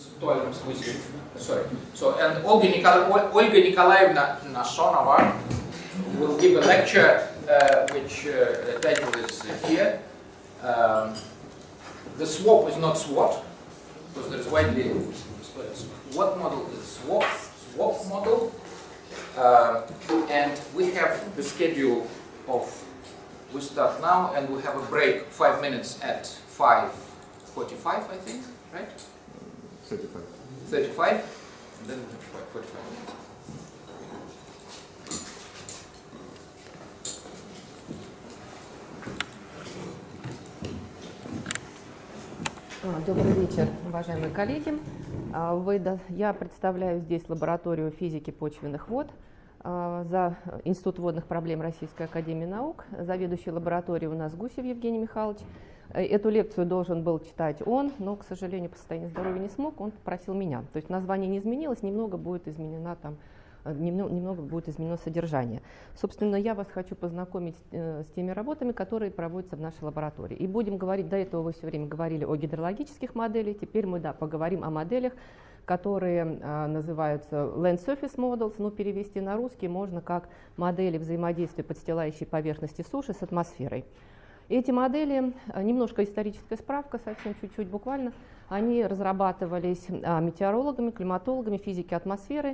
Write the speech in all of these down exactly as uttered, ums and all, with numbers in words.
в актуальном смысле. Sorry. So, and Olga, Nikol Olga Nikolaevna Nasonova will give a lecture uh, which uh, the title is here. Um, the swap is not SWOT, because there is widely SWOT model is swap, swap model. Uh, and we have the schedule of, we start now and we have a break, five minutes at five forty-five, I think, right? thirty-five. thirty-five, and then forty-five minutes. Добрый вечер, уважаемые коллеги. Я представляю здесь лабораторию физики почвенных вод за Институт водных проблем Российской академии наук. Заведующий лабораторией у нас Гусев Евгений Михайлович. Эту лекцию должен был читать он, но, к сожалению, по состоянию здоровья не смог, он попросил меня. То есть название не изменилось, немного будет изменена там, немного будет изменено содержание. Собственно, я вас хочу познакомить с теми работами, которые проводятся в нашей лаборатории. И будем говорить, до этого вы все время говорили о гидрологических моделях, теперь мы да, поговорим о моделях, которые а, называются Land Surface Models, но перевести на русский можно как модели взаимодействия подстилающей поверхности суши с атмосферой. Эти модели, немножко историческая справка, совсем чуть-чуть буквально, они разрабатывались а, метеорологами, климатологами физики атмосферы,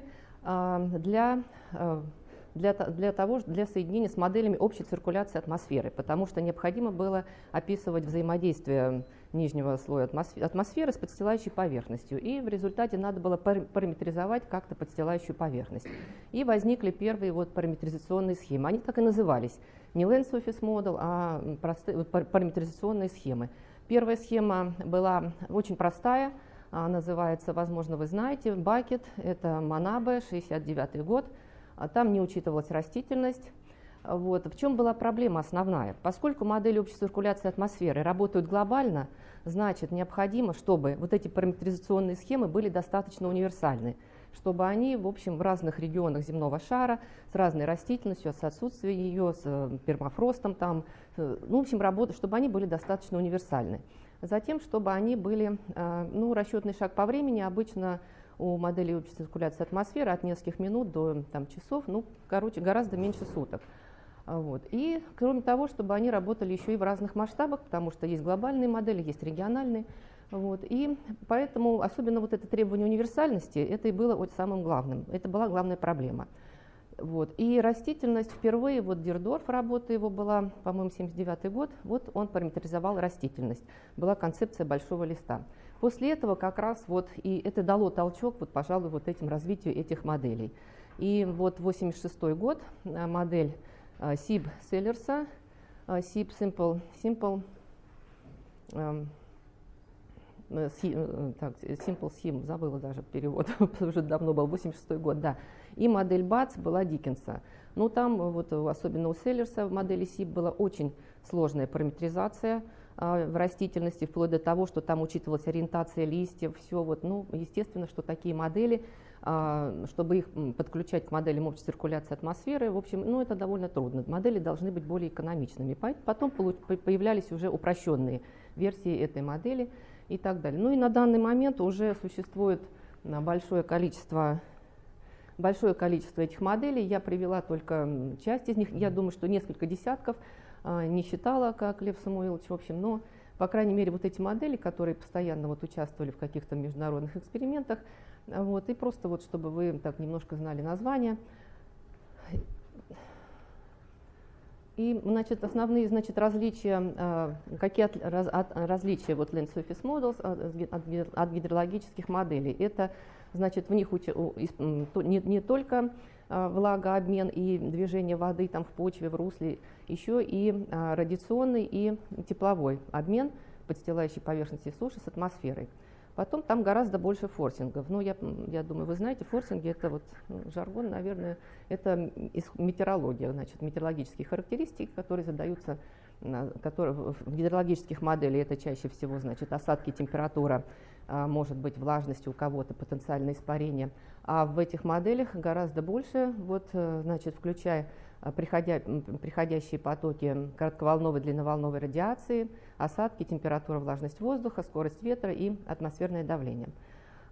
Для, для, для того, для соединения с моделями общей циркуляции атмосферы, потому что необходимо было описывать взаимодействие нижнего слоя атмосферы с подстилающей поверхностью, и в результате надо было параметризовать как-то подстилающую поверхность. И возникли первые вот параметризационные схемы, они так и назывались, не Land Surface Model, а простые, параметризационные схемы. Первая схема была очень простая, называется, возможно, вы знаете, Bucket, это Манабе, шестьдесят девятый год, там не учитывалась растительность. Вот. В чем была проблема основная? Поскольку модели общей циркуляции атмосферы работают глобально, значит, необходимо, чтобы вот эти параметризационные схемы были достаточно универсальны, чтобы они, в общем, в разных регионах земного шара, с разной растительностью, с отсутствием ее, с пермафростом, там, ну, в общем, работа, чтобы они были достаточно универсальны. Затем, чтобы они были, ну, расчетный шаг по времени, обычно у моделей общей циркуляции атмосферы от нескольких минут до там, часов, ну, короче, гораздо меньше суток. Вот. И, кроме того, чтобы они работали еще и в разных масштабах, потому что есть глобальные модели, есть региональные. Вот. И поэтому, особенно вот это требование универсальности, это и было вот самым главным, это была главная проблема. Вот. И растительность впервые, вот Дирдорф, работа его была, по-моему, семьдесят девятый год, вот он параметризовал растительность, была концепция большого листа. После этого как раз вот, и это дало толчок, вот, пожалуй, вот этим развитию этих моделей. И вот восемьдесят шестой год, модель Сиб Селлерса, Сиб Simple, Simple, эм, так, Simple Scheme, забыла даже перевод, уже давно был, восемьдесят шестой год, да. И модель Бац была Диккенса. Ну, там, вот, особенно у Селлерса в модели Сиб была очень сложная параметризация а, в растительности, вплоть до того, что там учитывалась ориентация листьев, все. Вот, ну, естественно, что такие модели, а, чтобы их подключать к моделям общей циркуляции атмосферы, в общем, ну, это довольно трудно. Модели должны быть более экономичными. Потом появлялись уже упрощенные версии этой модели и так далее. Ну и на данный момент уже существует большое количество Большое количество этих моделей, я привела только часть из них, я думаю, что несколько десятков, не считала, как Лев Самуилович, в общем, но, по крайней мере, вот эти модели, которые постоянно вот участвовали в каких-то международных экспериментах, вот, и просто вот, чтобы вы так немножко знали названия. И, значит, основные, значит, различия, какие от, раз, от, различия вот Land Surface Models от, от, от гидрологических моделей, это, значит, в них уча, не, не только а, влагообмен и движение воды там в почве, в русле, еще и а, радиационный и тепловой обмен подстилающей поверхности суши с атмосферой. Потом там гораздо больше форсингов. Ну, я, я думаю, вы знаете, форсинги — это вот жаргон, наверное, это метеорология, значит, метеорологические характеристики, которые задаются, которые в гидрологических моделях это чаще всего, значит, осадки, температура, может быть, влажность у кого-то, потенциальное испарение. А в этих моделях гораздо больше, вот, значит, включая приходя, приходящие потоки коротковолновой, длинноволновой радиации, осадки, температура, влажность воздуха, скорость ветра и атмосферное давление.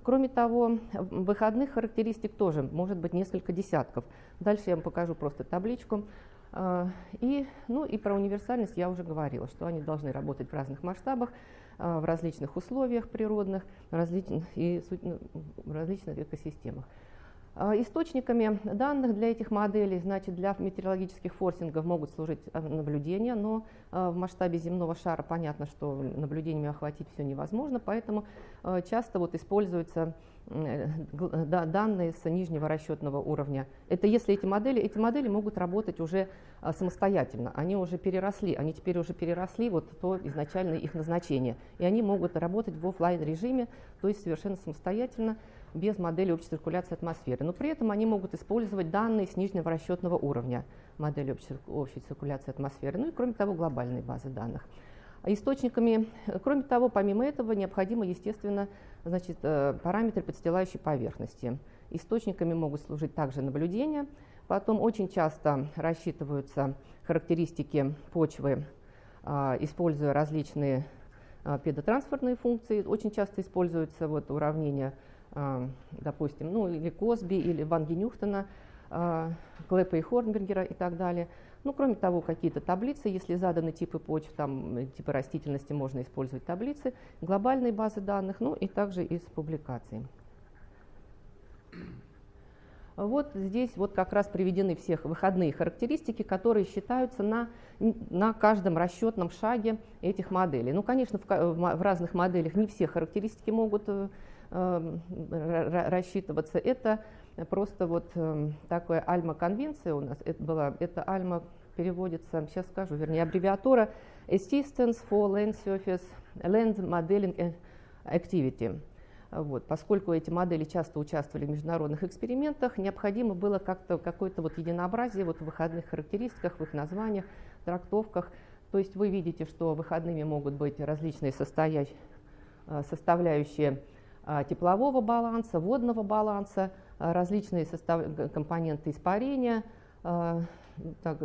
Кроме того, выходных характеристик тоже может быть несколько десятков. Дальше я вам покажу просто табличку. И, ну, и про универсальность я уже говорила, что они должны работать в разных масштабах, в различных условиях природных, в различных, и в различных экосистемах. Источниками данных для этих моделей, значит, для метеорологических форсингов могут служить наблюдения, но в масштабе земного шара понятно, что наблюдениями охватить все невозможно, поэтому часто вот используются данные с нижнего расчетного уровня. Это если эти модели, эти модели могут работать уже самостоятельно, они уже переросли, они теперь уже переросли вот то изначальное их назначение, и они могут работать в офлайн режиме, то есть совершенно самостоятельно, без модели общей циркуляции атмосферы. Но при этом они могут использовать данные с нижнего расчетного уровня модели общей, общей циркуляции атмосферы, ну и кроме того глобальные базы данных. Источниками, кроме того, помимо этого, необходимо, естественно, значит, параметры подстилающей поверхности. Источниками могут служить также наблюдения. Потом очень часто рассчитываются характеристики почвы, используя различные педотранспортные функции. Очень часто используются вот уравнения, допустим, ну, или Косби, или Ванги-Нюхтена, Клэпа и Хорнбергера и так далее. Ну, кроме того, какие-то таблицы, если заданы типы почв, там, типы растительности, можно использовать таблицы, глобальные базы данных, ну и также из публикаций. Вот здесь вот как раз приведены все выходные характеристики, которые считаются на, на каждом расчетном шаге этих моделей. Ну, конечно, в, в разных моделях не все характеристики могут э, рассчитываться. Это просто вот э, такая альма-конвенция у нас. Это была, это альма переводится, сейчас скажу, вернее, аббревиатура Assistance for Land Surface Land Modeling Activity. Вот, поскольку эти модели часто участвовали в международных экспериментах, необходимо было как-то какое-то вот единообразие вот в выходных характеристиках, в их названиях, трактовках. То есть вы видите, что выходными могут быть различные составляющие теплового баланса, водного баланса, различные состав... компоненты испарения так,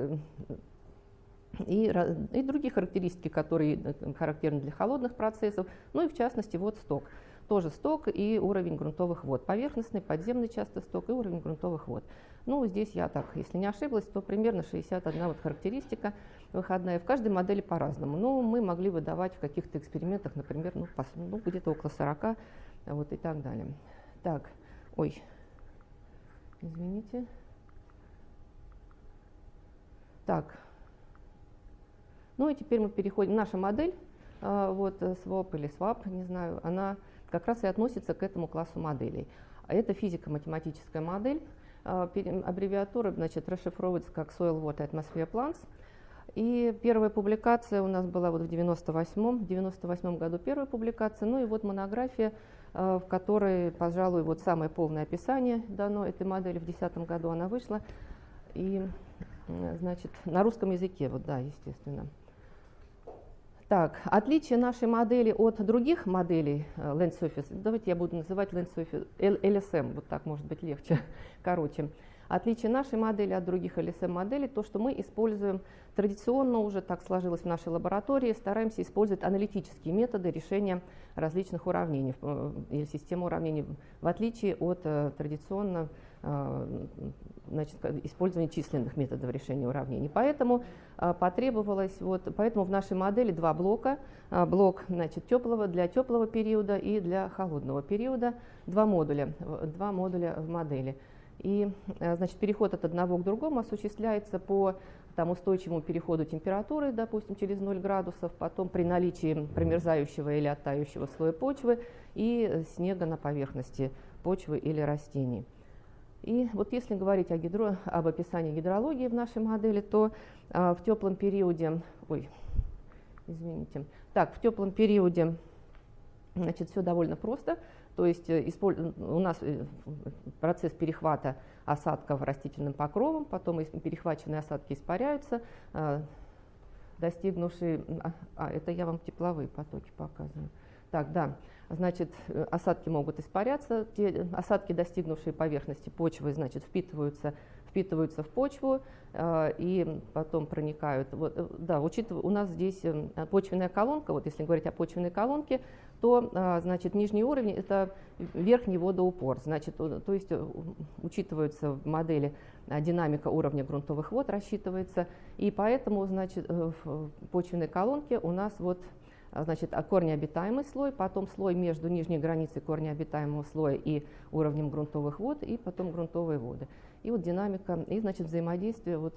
и, и другие характеристики, которые характерны для холодных процессов, ну и в частности вот сток. Тоже сток и уровень грунтовых вод. Поверхностный, подземный часто сток и уровень грунтовых вод. Ну, здесь я так, если не ошиблась, то примерно шестьдесят одна вот характеристика выходная. В каждой модели по-разному. Но мы могли выдавать в каких-то экспериментах, например, ну, ну, где-то около сорока, вот и так далее. Так, ой, извините. Так, ну и теперь мы переходим. Наша модель, вот своп или свап, не знаю, она как раз и относится к этому классу моделей. Это физико-математическая модель. Аббревиатура, значит, расшифровывается как Soil Water Atmosphere Plants. И первая публикация у нас была вот в девяносто восьмом, в девяносто восьмом году первая публикация. Ну и вот монография, в которой, пожалуй, вот самое полное описание дано этой модели. В две тысячи десятом году она вышла. И, значит, на русском языке, вот да, естественно. Так, отличие нашей модели от других моделей uh, Land Surface, давайте я буду называть Land Surface эл эс эм, вот так может быть легче, короче. Отличие нашей модели от других эл эс эм-моделей, то, что мы используем традиционно, уже так сложилось в нашей лаборатории, стараемся использовать аналитические методы решения различных уравнений или системы уравнений, в отличие от uh, традиционно uh, значит, использования численных методов решения уравнений. Поэтому uh, потребовалось, вот, поэтому в нашей модели два блока. Uh, блок, значит, теплого, для теплого периода и для холодного периода. Два модуля, два модуля в модели. И, значит, переход от одного к другому осуществляется по там, устойчивому переходу температуры, допустим, через ноль градусов, потом при наличии промерзающего или оттающего слоя почвы и снега на поверхности почвы или растений. И вот если говорить о гидро, об описании гидрологии в нашей модели, то а, в теплом периоде, ой, извините, так, в теплом периоде, значит, все довольно просто. То есть у нас процесс перехвата осадков растительным покровом, потом перехваченные осадки испаряются, достигнувшие, а это я вам тепловые потоки показываю. Так, да, значит, осадки могут испаряться, те осадки, достигнувшие поверхности почвы, значит, впитываются впитываются в почву и потом проникают. Вот, да, учитывая, у нас здесь почвенная колонка, вот если говорить о почвенной колонке, то, значит, нижний уровень – это верхний водоупор. Значит, то есть учитывается в модели динамика уровня грунтовых вод, рассчитывается, и поэтому, значит, в почвенной колонке у нас вот, значит, корнеобитаемый слой, потом слой между нижней границей корнеобитаемого слоя и уровнем грунтовых вод, и потом грунтовые воды. И вот динамика, и, значит, взаимодействие вот,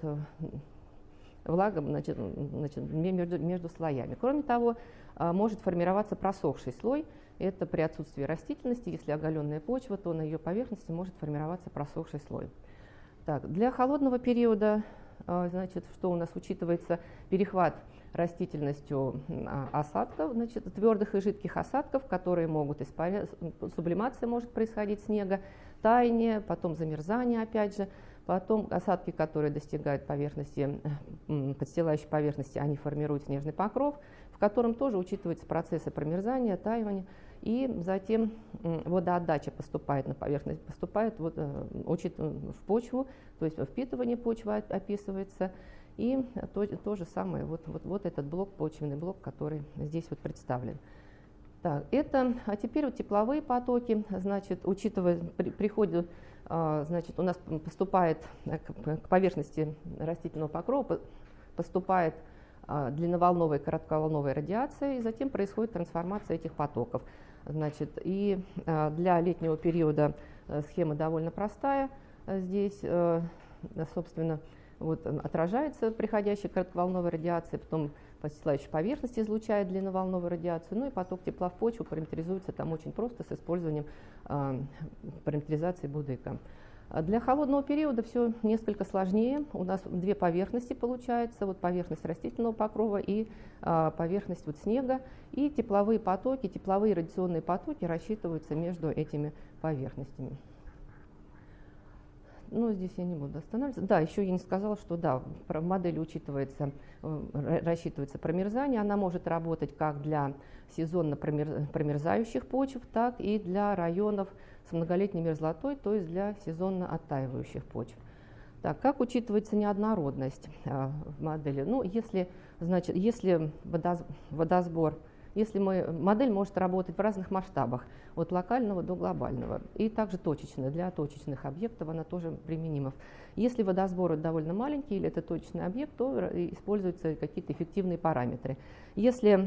влага, значит, значит, между, между слоями. Кроме того, может формироваться просохший слой. Это при отсутствии растительности, если оголенная почва, то на ее поверхности может формироваться просохший слой. Так, для холодного периода, значит, что у нас учитывается? Перехват растительностью осадков, значит, твердых и жидких осадков, которые могут испаряться, сублимация может происходить снега, таяние, потом замерзание опять же, потом осадки, которые достигают поверхности, подстилающей поверхности, они формируют снежный покров, в котором тоже учитываются процессы промерзания, таивания, и затем водоотдача поступает на поверхность, поступает вот, в почву, то есть впитывание почвы описывается. И то, то же самое, вот, вот, вот этот блок, почвенный блок, который здесь вот представлен. Так, это, а теперь вот тепловые потоки, значит, учитывая при, приходе, а, значит, у нас поступает к, к поверхности растительного покрова, поступает а, длинноволновая и коротковолновая радиация, и затем происходит трансформация этих потоков. Значит, и а, для летнего периода схема довольно простая. Здесь, а, собственно, вот отражается приходящая коротковолновая радиация, потом подстилающая поверхность излучает длинноволновую радиацию, ну и поток тепла в почву параметризуется там очень просто с использованием э, параметризации Будека. Для холодного периода все несколько сложнее. У нас две поверхности получается, вот поверхность растительного покрова и э, поверхность вот снега, и тепловые потоки, тепловые радиационные потоки рассчитываются между этими поверхностями. Ну, здесь я не буду останавливаться. Да, еще я не сказала, что да, в модели учитывается, рассчитывается промерзание. Она может работать как для сезонно промерзающих почв, так и для районов с многолетней мерзлотой, то есть для сезонно оттаивающих почв. Так, как учитывается неоднородность а, в модели? Ну, если, значит, если водосбор, если мы, модель может работать в разных масштабах, от локального до глобального, и также точечно, для точечных объектов она тоже применима. Если водосбор довольно маленький или это точечный объект, то используются какие-то эффективные параметры. Если,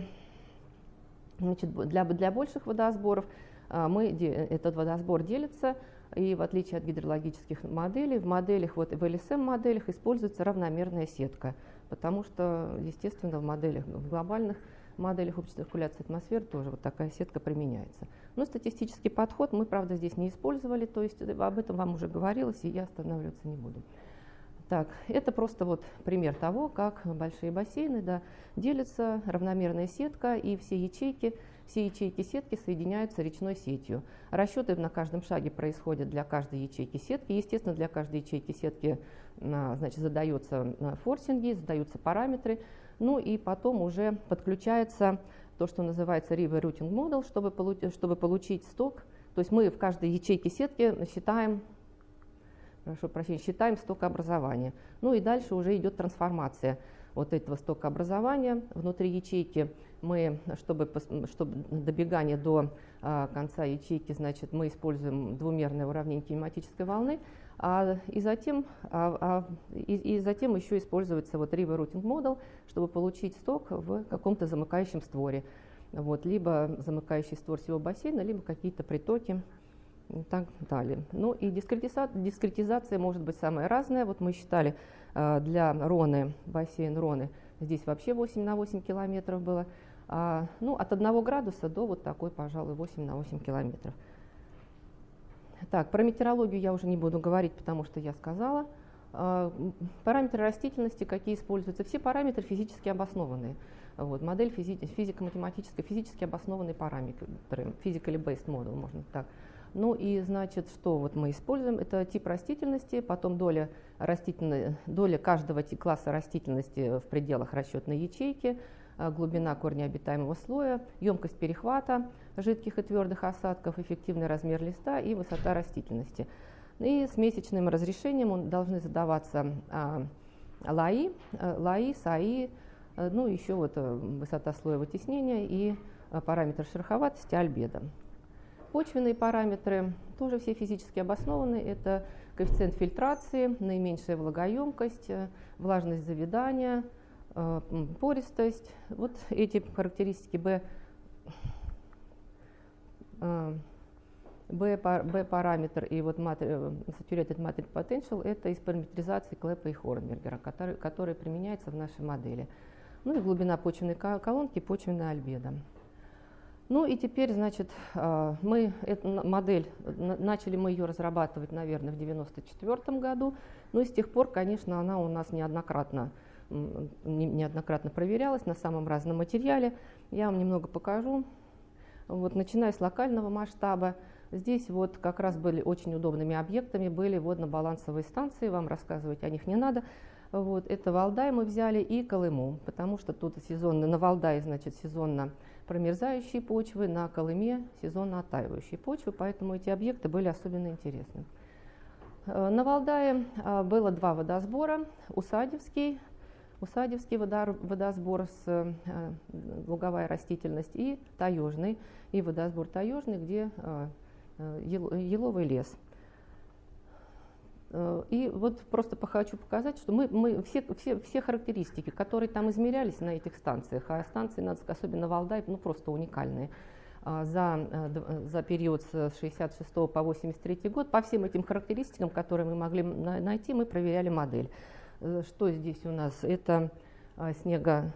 значит, для, для больших водосборов мы, этот водосбор делится, и в отличие от гидрологических моделей, в моделях, вот в эл эс эм-моделях используется равномерная сетка, потому что, естественно, в моделях, в глобальных моделях общей циркуляции атмосферы тоже вот такая сетка применяется. Но статистический подход мы, правда, здесь не использовали, то есть об этом вам уже говорилось, и я останавливаться не буду. Так, это просто вот пример того, как большие бассейны, да, делятся, равномерная сетка, и все ячейки, все ячейки сетки соединяются речной сетью. Расчеты на каждом шаге происходят для каждой ячейки сетки. Естественно, для каждой ячейки сетки, значит, задаются форсинги, задаются параметры. Ну и потом уже подключается то, что называется River Routing Model, чтобы, получ чтобы получить сток. То есть мы в каждой ячейке сетки считаем, прошу прощения, считаем стокообразование. Ну и дальше уже идет трансформация вот этого стокообразования. Внутри ячейки мы, чтобы, чтобы добегание до а, конца ячейки, значит, мы используем двумерное уравнение кинематической волны. А, и, затем, а, а, и, и затем еще используется вот River Routing Model, чтобы получить сток в каком-то замыкающем створе. Вот, либо замыкающий створ всего бассейна, либо какие-то притоки и так далее. Ну и дискретизация, дискретизация может быть самая разная. Вот мы считали а, для Роны, бассейн Роны, здесь вообще восемь на восемь километров было. А, ну, от одного градуса до вот такой, пожалуй, восемь на восемь километров. Так, про метеорологию я уже не буду говорить, потому что я сказала. А, параметры растительности, какие используются? Все параметры физически обоснованные. Вот, модель физи физико-математическая, физически обоснованные параметры, physically based model, можно так. Ну и, значит, что вот мы используем? Это тип растительности, потом доля, растительной, доля каждого класса растительности в пределах расчетной ячейки, глубина корнеобитаемого слоя, емкость перехвата жидких и твердых осадков, эффективный размер листа и высота растительности. И с месячным разрешением должны задаваться а, лаи, а, лаи, саи, а, ну еще вот высота слоя вытеснения и а, параметр шероховатости, альбедо. Почвенные параметры тоже все физически обоснованы. Это коэффициент фильтрации, наименьшая влагоемкость, влажность завядания, а, пористость. Вот эти характеристики Б. А, B-параметр и вот saturated matrix potential — это из параметризации Клэпа и Хорнбергера, который, который применяется в нашей модели. Ну и глубина почвенной колонки, почвенная альбедо. Ну и теперь, значит, мы эту модель, начали мы ее разрабатывать, наверное, в девяносто четвёртом году, но и с тех пор, конечно, она у нас неоднократно, неоднократно проверялась на самом разном материале. Я вам немного покажу. Вот, начиная с локального масштаба, здесь вот как раз были очень удобными объектами, были водно-балансовые станции, вам рассказывать о них не надо. Вот, это Валдай мы взяли и Колыму, потому что тут сезонно, на Валдае, значит, сезонно промерзающие почвы, на Колыме сезонно оттаивающие почвы, поэтому эти объекты были особенно интересны. На Валдае было два водосбора, Усадьевский, Усадьевский водосбор с луговая растительность и таежный, и водосбор таежный, где еловый лес. И вот просто хочу показать, что мы, мы все, все, все характеристики, которые там измерялись на этих станциях, а станции, особенно Валдай, ну просто уникальные, за, за период с шестьдесят шестого по восемьдесят третий год, по всем этим характеристикам, которые мы могли найти, мы проверяли модель. Что здесь у нас? Это а, снего...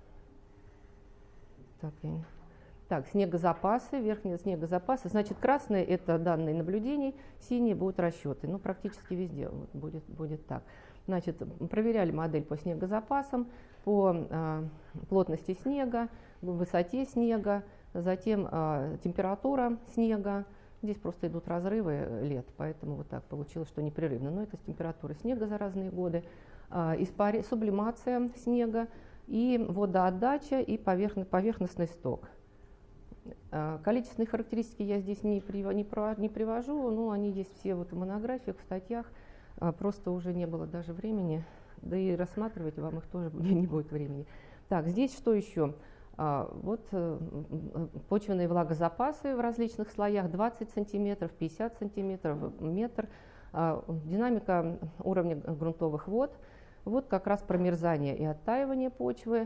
так, я... так, снегозапасы, верхние снегозапасы. Значит, красные — это данные наблюдений, синие будут расчеты. Ну, практически везде вот, будет, будет так. Значит, проверяли модель по снегозапасам, по а, плотности снега, высоте снега, затем а, температура снега. Здесь просто идут разрывы лет, поэтому вот так получилось, что непрерывно. Но это с температурой снега за разные годы. Испари, сублимация снега и водоотдача и поверхно, поверхностный сток. Количественные характеристики я здесь не, при, не, про, не привожу, но они есть все вот в монографиях, в статьях. Просто уже не было даже времени, да и рассматривать вам их тоже не будет времени. Так, здесь что еще? Вот почвенные влагозапасы в различных слоях: двадцать сантиметров, пятьдесят сантиметров, метр. Динамика уровня грунтовых вод. Вот как раз промерзание и оттаивание почвы,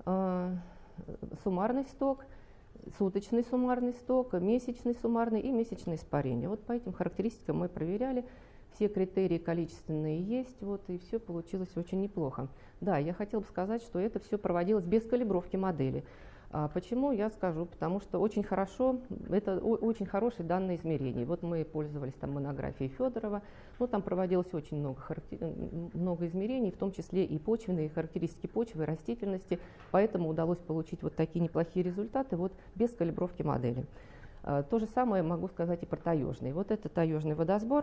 суммарный сток, суточный суммарный сток, месячный суммарный и месячное испарение. Вот по этим характеристикам мы проверяли. Все критерии количественные есть, вот, и все получилось очень неплохо. Да, я хотела бы сказать, что это все проводилось без калибровки модели. А почему, я скажу, потому что очень хорошо, это очень хорошие данные измерений. Вот мы пользовались там монографией Федорова, ну, там проводилось очень много, много измерений, в том числе и почвенные характеристики почвы, и растительности, поэтому удалось получить вот такие неплохие результаты вот без калибровки модели. А, то же самое могу сказать и про таежный. Вот это таежный водосбор.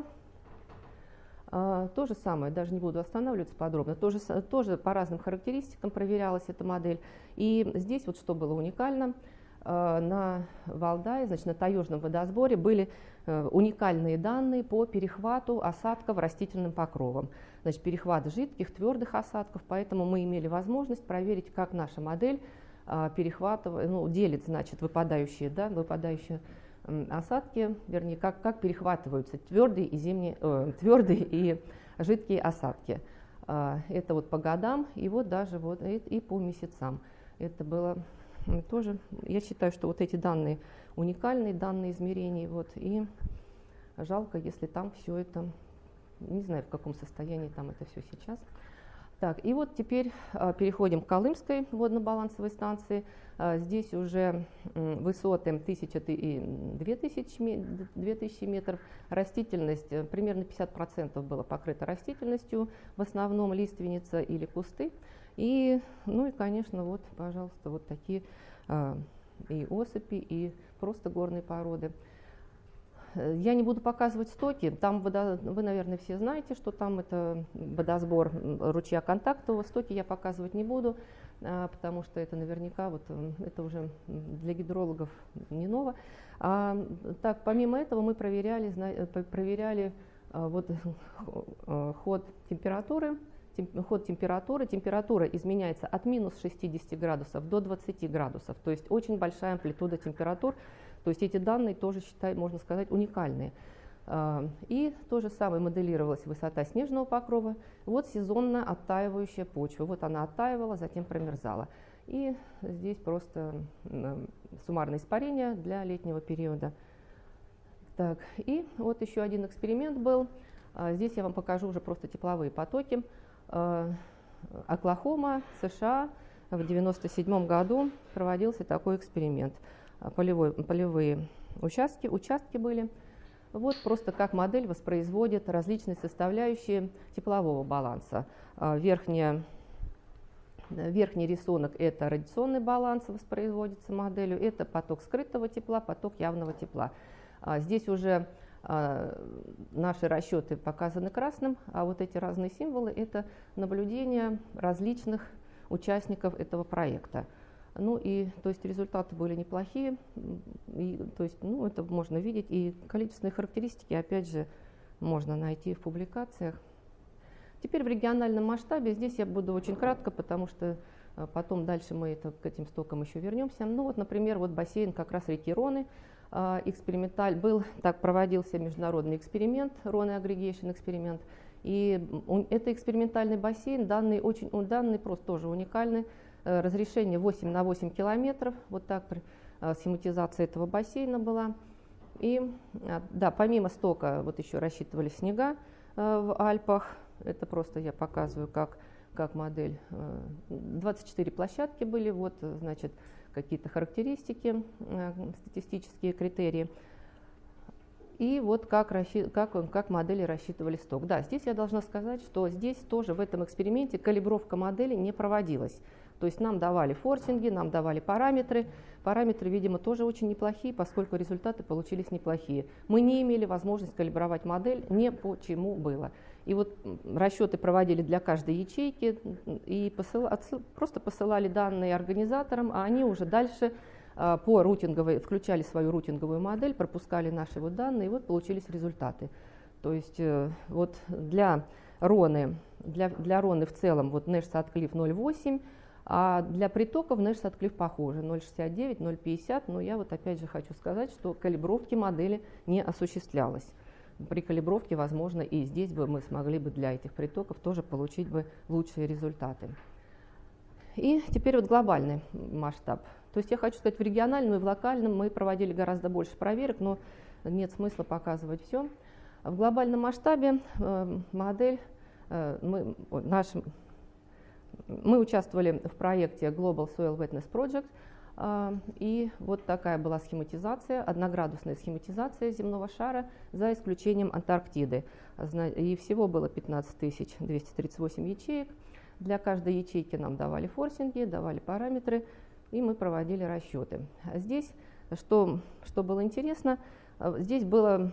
А, то же самое, даже не буду останавливаться подробно, тоже, тоже по разным характеристикам проверялась эта модель. И здесь вот что было уникально, а, на Валдае, значит, на таежном водосборе были а, уникальные данные по перехвату осадков растительным покровом. Значит, перехват жидких, твердых осадков, поэтому мы имели возможность проверить, как наша модель а, перехватывает, ну, делит, значит, выпадающие, да, выпадающие осадки, вернее, как, как перехватываются твердые и, зимние, э, твердые и жидкие осадки. А, это вот по годам и вот даже вот и, и по месяцам. Это было тоже, я считаю, что вот эти данные уникальные, данные измерений, вот, и жалко, если там все это, не знаю, в каком состоянии там это все сейчас. Так, и вот теперь а, переходим к Колымской водно-балансовой станции. А, здесь уже м, высоты тысяча и две тысячи метров. Растительность, примерно пятьдесят процентов было покрыто растительностью, в основном лиственница или кусты. И, ну и, конечно, вот, пожалуйста, вот такие а, и осыпи, и просто горные породы. Я не буду показывать стоки, там водо, вы, наверное, все знаете, что там это водосбор ручья Контактового. Стоки я показывать не буду, а, потому что это наверняка вот, это уже для гидрологов не ново. А, так, помимо этого мы проверяли, зна, проверяли Вот ход температуры, ход температуры, температура изменяется от минус шестидесяти градусов до двадцати градусов, то есть очень большая амплитуда температур, то есть эти данные тоже, считай, можно сказать, уникальные. И то же самое моделировалась высота снежного покрова, вот сезонно оттаивающая почва, вот она оттаивала, затем промерзала. И здесь просто суммарное испарение для летнего периода. Так, и вот еще один эксперимент был. Здесь я вам покажу уже просто тепловые потоки. Оклахома, США, в девяносто седьмом году проводился такой эксперимент. Полевой, полевые участки, участки были. Вот просто как модель воспроизводит различные составляющие теплового баланса. Верхняя, верхний рисунок – это радиационный баланс, воспроизводится моделью. Это поток скрытого тепла, поток явного тепла. Здесь уже а, наши расчеты показаны красным, а вот эти разные символы – это наблюдения различных участников этого проекта. Ну и, то есть, результаты были неплохие, и, то есть, ну, это можно видеть, и количественные характеристики, опять же, можно найти в публикациях. Теперь в региональном масштабе, здесь я буду очень кратко, потому что а, потом дальше мы это, к этим стокам еще вернемся. Ну вот, например, вот бассейн как раз реки Роны. Эксперименталь был, так проводился международный эксперимент, Rhone Aggregation эксперимент, и он, это экспериментальный бассейн, данные очень, данные просто тоже уникальны, разрешение восемь на восемь километров, вот так схематизация этого бассейна была, и да, помимо стока вот еще рассчитывали снега в Альпах, это просто я показываю как, как модель, двадцать четыре площадки были, вот значит, какие-то характеристики, статистические критерии. И вот как, как, как модели рассчитывали сток. Да, здесь я должна сказать, что здесь тоже в этом эксперименте калибровка модели не проводилась. То есть нам давали форсинги, нам давали параметры. Параметры, видимо, тоже очень неплохие, поскольку результаты получились неплохие. Мы не имели возможности калибровать модель, не по чему было. И вот расчеты проводили для каждой ячейки и посыл, отсыл, просто посылали данные организаторам, а они уже дальше а, по рутинговой, включали свою рутинговую модель, пропускали наши вот данные, и вот получились результаты. То есть э, вот для Роны, для, для Роны в целом вот Нэш-Сатклифф ноль целых восемь десятых, а для притоков Нэш-Сатклифф похоже ноль целых шестьдесят девять, ноль целых пятьдесят, но я вот опять же хочу сказать, что калибровки модели не осуществлялось. При калибровке, возможно, и здесь бы мы смогли бы для этих притоков тоже получить бы лучшие результаты. И теперь вот глобальный масштаб. То есть я хочу сказать, в региональном и в локальном мы проводили гораздо больше проверок, но нет смысла показывать все. В глобальном масштабе э, модель, э, мы, наш, мы участвовали в проекте Global Soil Wetness Project, и вот такая была схематизация, одноградусная схематизация земного шара, за исключением Антарктиды. И всего было пятнадцать тысяч двести тридцать восемь ячеек. Для каждой ячейки нам давали форсинги, давали параметры, и мы проводили расчеты. Здесь, что, что было интересно, здесь было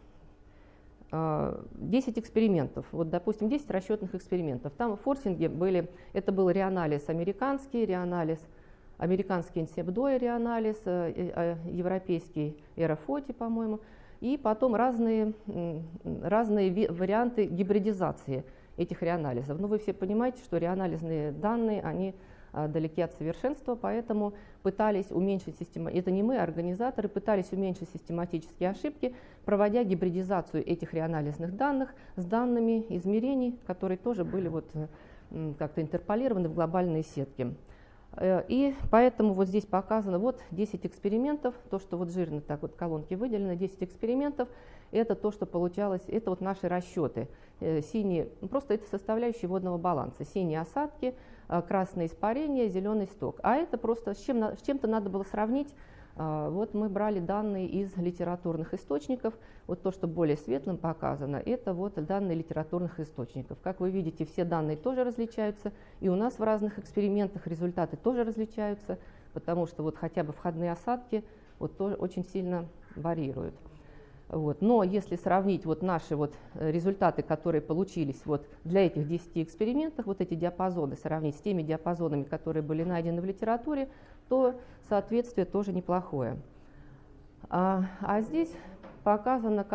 десять экспериментов, вот, допустим, десять расчетных экспериментов. Там форсинги были, это был реанализ американский, реанализ американский инсепдой реанализ, европейский эрофоти, по-моему, и потом разные, разные варианты гибридизации этих реанализов. Но вы все понимаете, что реанализные данные, они далеки от совершенства, поэтому пытались уменьшить систему, это не мы, а организаторы, пытались уменьшить систематические ошибки, проводя гибридизацию этих реанализных данных с данными измерений, которые тоже были вот как-то интерполированы в глобальные сетки. И поэтому вот здесь показано вот десять экспериментов, то, что вот жирно так вот колонки выделены, десять экспериментов, это то, что получалось, это вот наши расчеты. Синие, просто это составляющие водного баланса, синие осадки, красное испарение, зеленый сток. А это просто с, чем, с чем-то надо было сравнить. Вот мы брали данные из литературных источников, вот то, что более светлым показано, это вот данные литературных источников. Как вы видите, все данные тоже различаются, и у нас в разных экспериментах результаты тоже различаются, потому что вот хотя бы входные осадки вот тоже очень сильно варьируют. Вот. Но если сравнить вот наши вот результаты, которые получились вот для этих десяти экспериментов, вот эти диапазоны сравнить с теми диапазонами, которые были найдены в литературе, то соответствие тоже неплохое. А, а здесь показано, как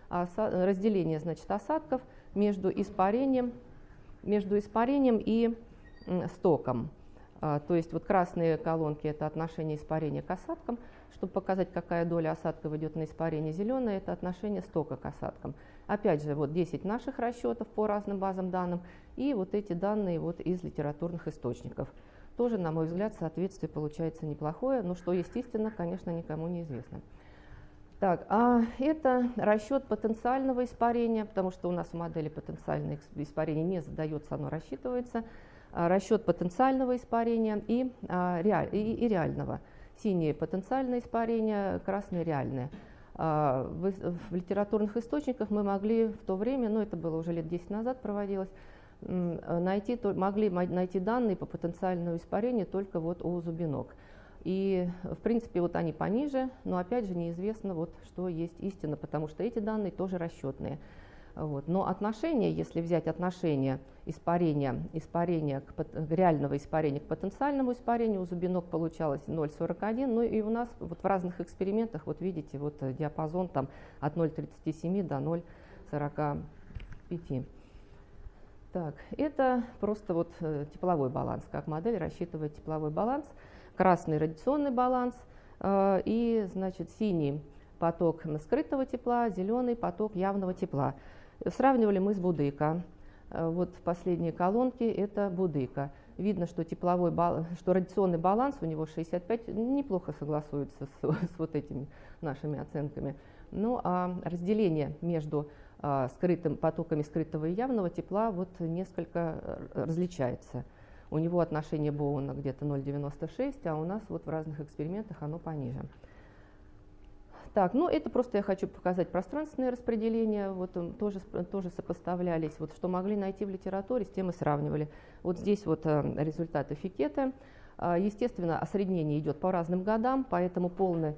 разделение, значит, осадков между испарением, между испарением и стоком. То есть вот красные колонки – это отношение испарения к осадкам. Чтобы показать, какая доля осадков идет на испарение, зеленое – это отношение стока к осадкам. Опять же, вот десять наших расчетов по разным базам данным и вот эти данные вот из литературных источников. Тоже, на мой взгляд, соответствие получается неплохое, но что естественно, конечно, никому не известно. Так, а это расчет потенциального испарения, потому что у нас в модели потенциальное испарение не задается, оно рассчитывается. Расчет потенциального испарения и, а, реаль, и, и реального. Синее потенциальное испарение, красное реальное. А, в, в литературных источниках мы могли в то время, ну это было уже лет десять назад проводилось, найти, то, могли найти данные по потенциальному испарению только вот у Зубинок. И в принципе вот они пониже, но опять же неизвестно, вот, что есть истина, потому что эти данные тоже расчетные. Вот. Но отношение, если взять отношение испарения, испарения к, реального испарения к потенциальному испарению, у Зубинок получалось ноль целых сорок один, ну и у нас вот в разных экспериментах, вот видите, вот диапазон там от ноль целых тридцати семи до ноль целых сорока пяти. Так, это просто вот тепловой баланс, как модель рассчитывает тепловой баланс, красный радиационный баланс э, и, значит, синий поток скрытого тепла, зеленый поток явного тепла. Сравнивали мы с Будыко. Вот последние колонки – это Будыко. Видно, что тепловой баланс, что радиационный баланс у него шестьдесят пять, неплохо согласуется с, с вот этими нашими оценками. Ну а разделение между а, скрытым, потоками скрытого и явного тепла вот несколько различается. У него отношение Боуна где-то ноль целых девяносто шесть, а у нас вот в разных экспериментах оно пониже. Так, ну это просто я хочу показать пространственное распределение, вот тоже, тоже сопоставлялись, вот что могли найти в литературе, с тем и сравнивали. Вот здесь вот результаты Фикета. Естественно, осреднение идет по разным годам, поэтому полный,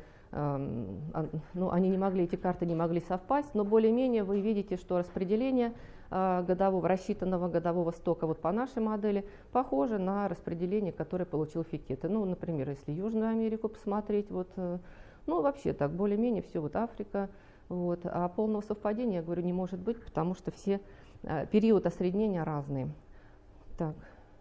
ну они не могли, эти карты не могли совпасть, но более-менее вы видите, что распределение годового, рассчитанного годового стока вот по нашей модели похоже на распределение, которое получил Фикета. Ну, например, если Южную Америку посмотреть, вот, ну, вообще так, более-менее все, вот Африка, вот, а полного совпадения, я говорю, не может быть, потому что все а, период осреднения разные. Так.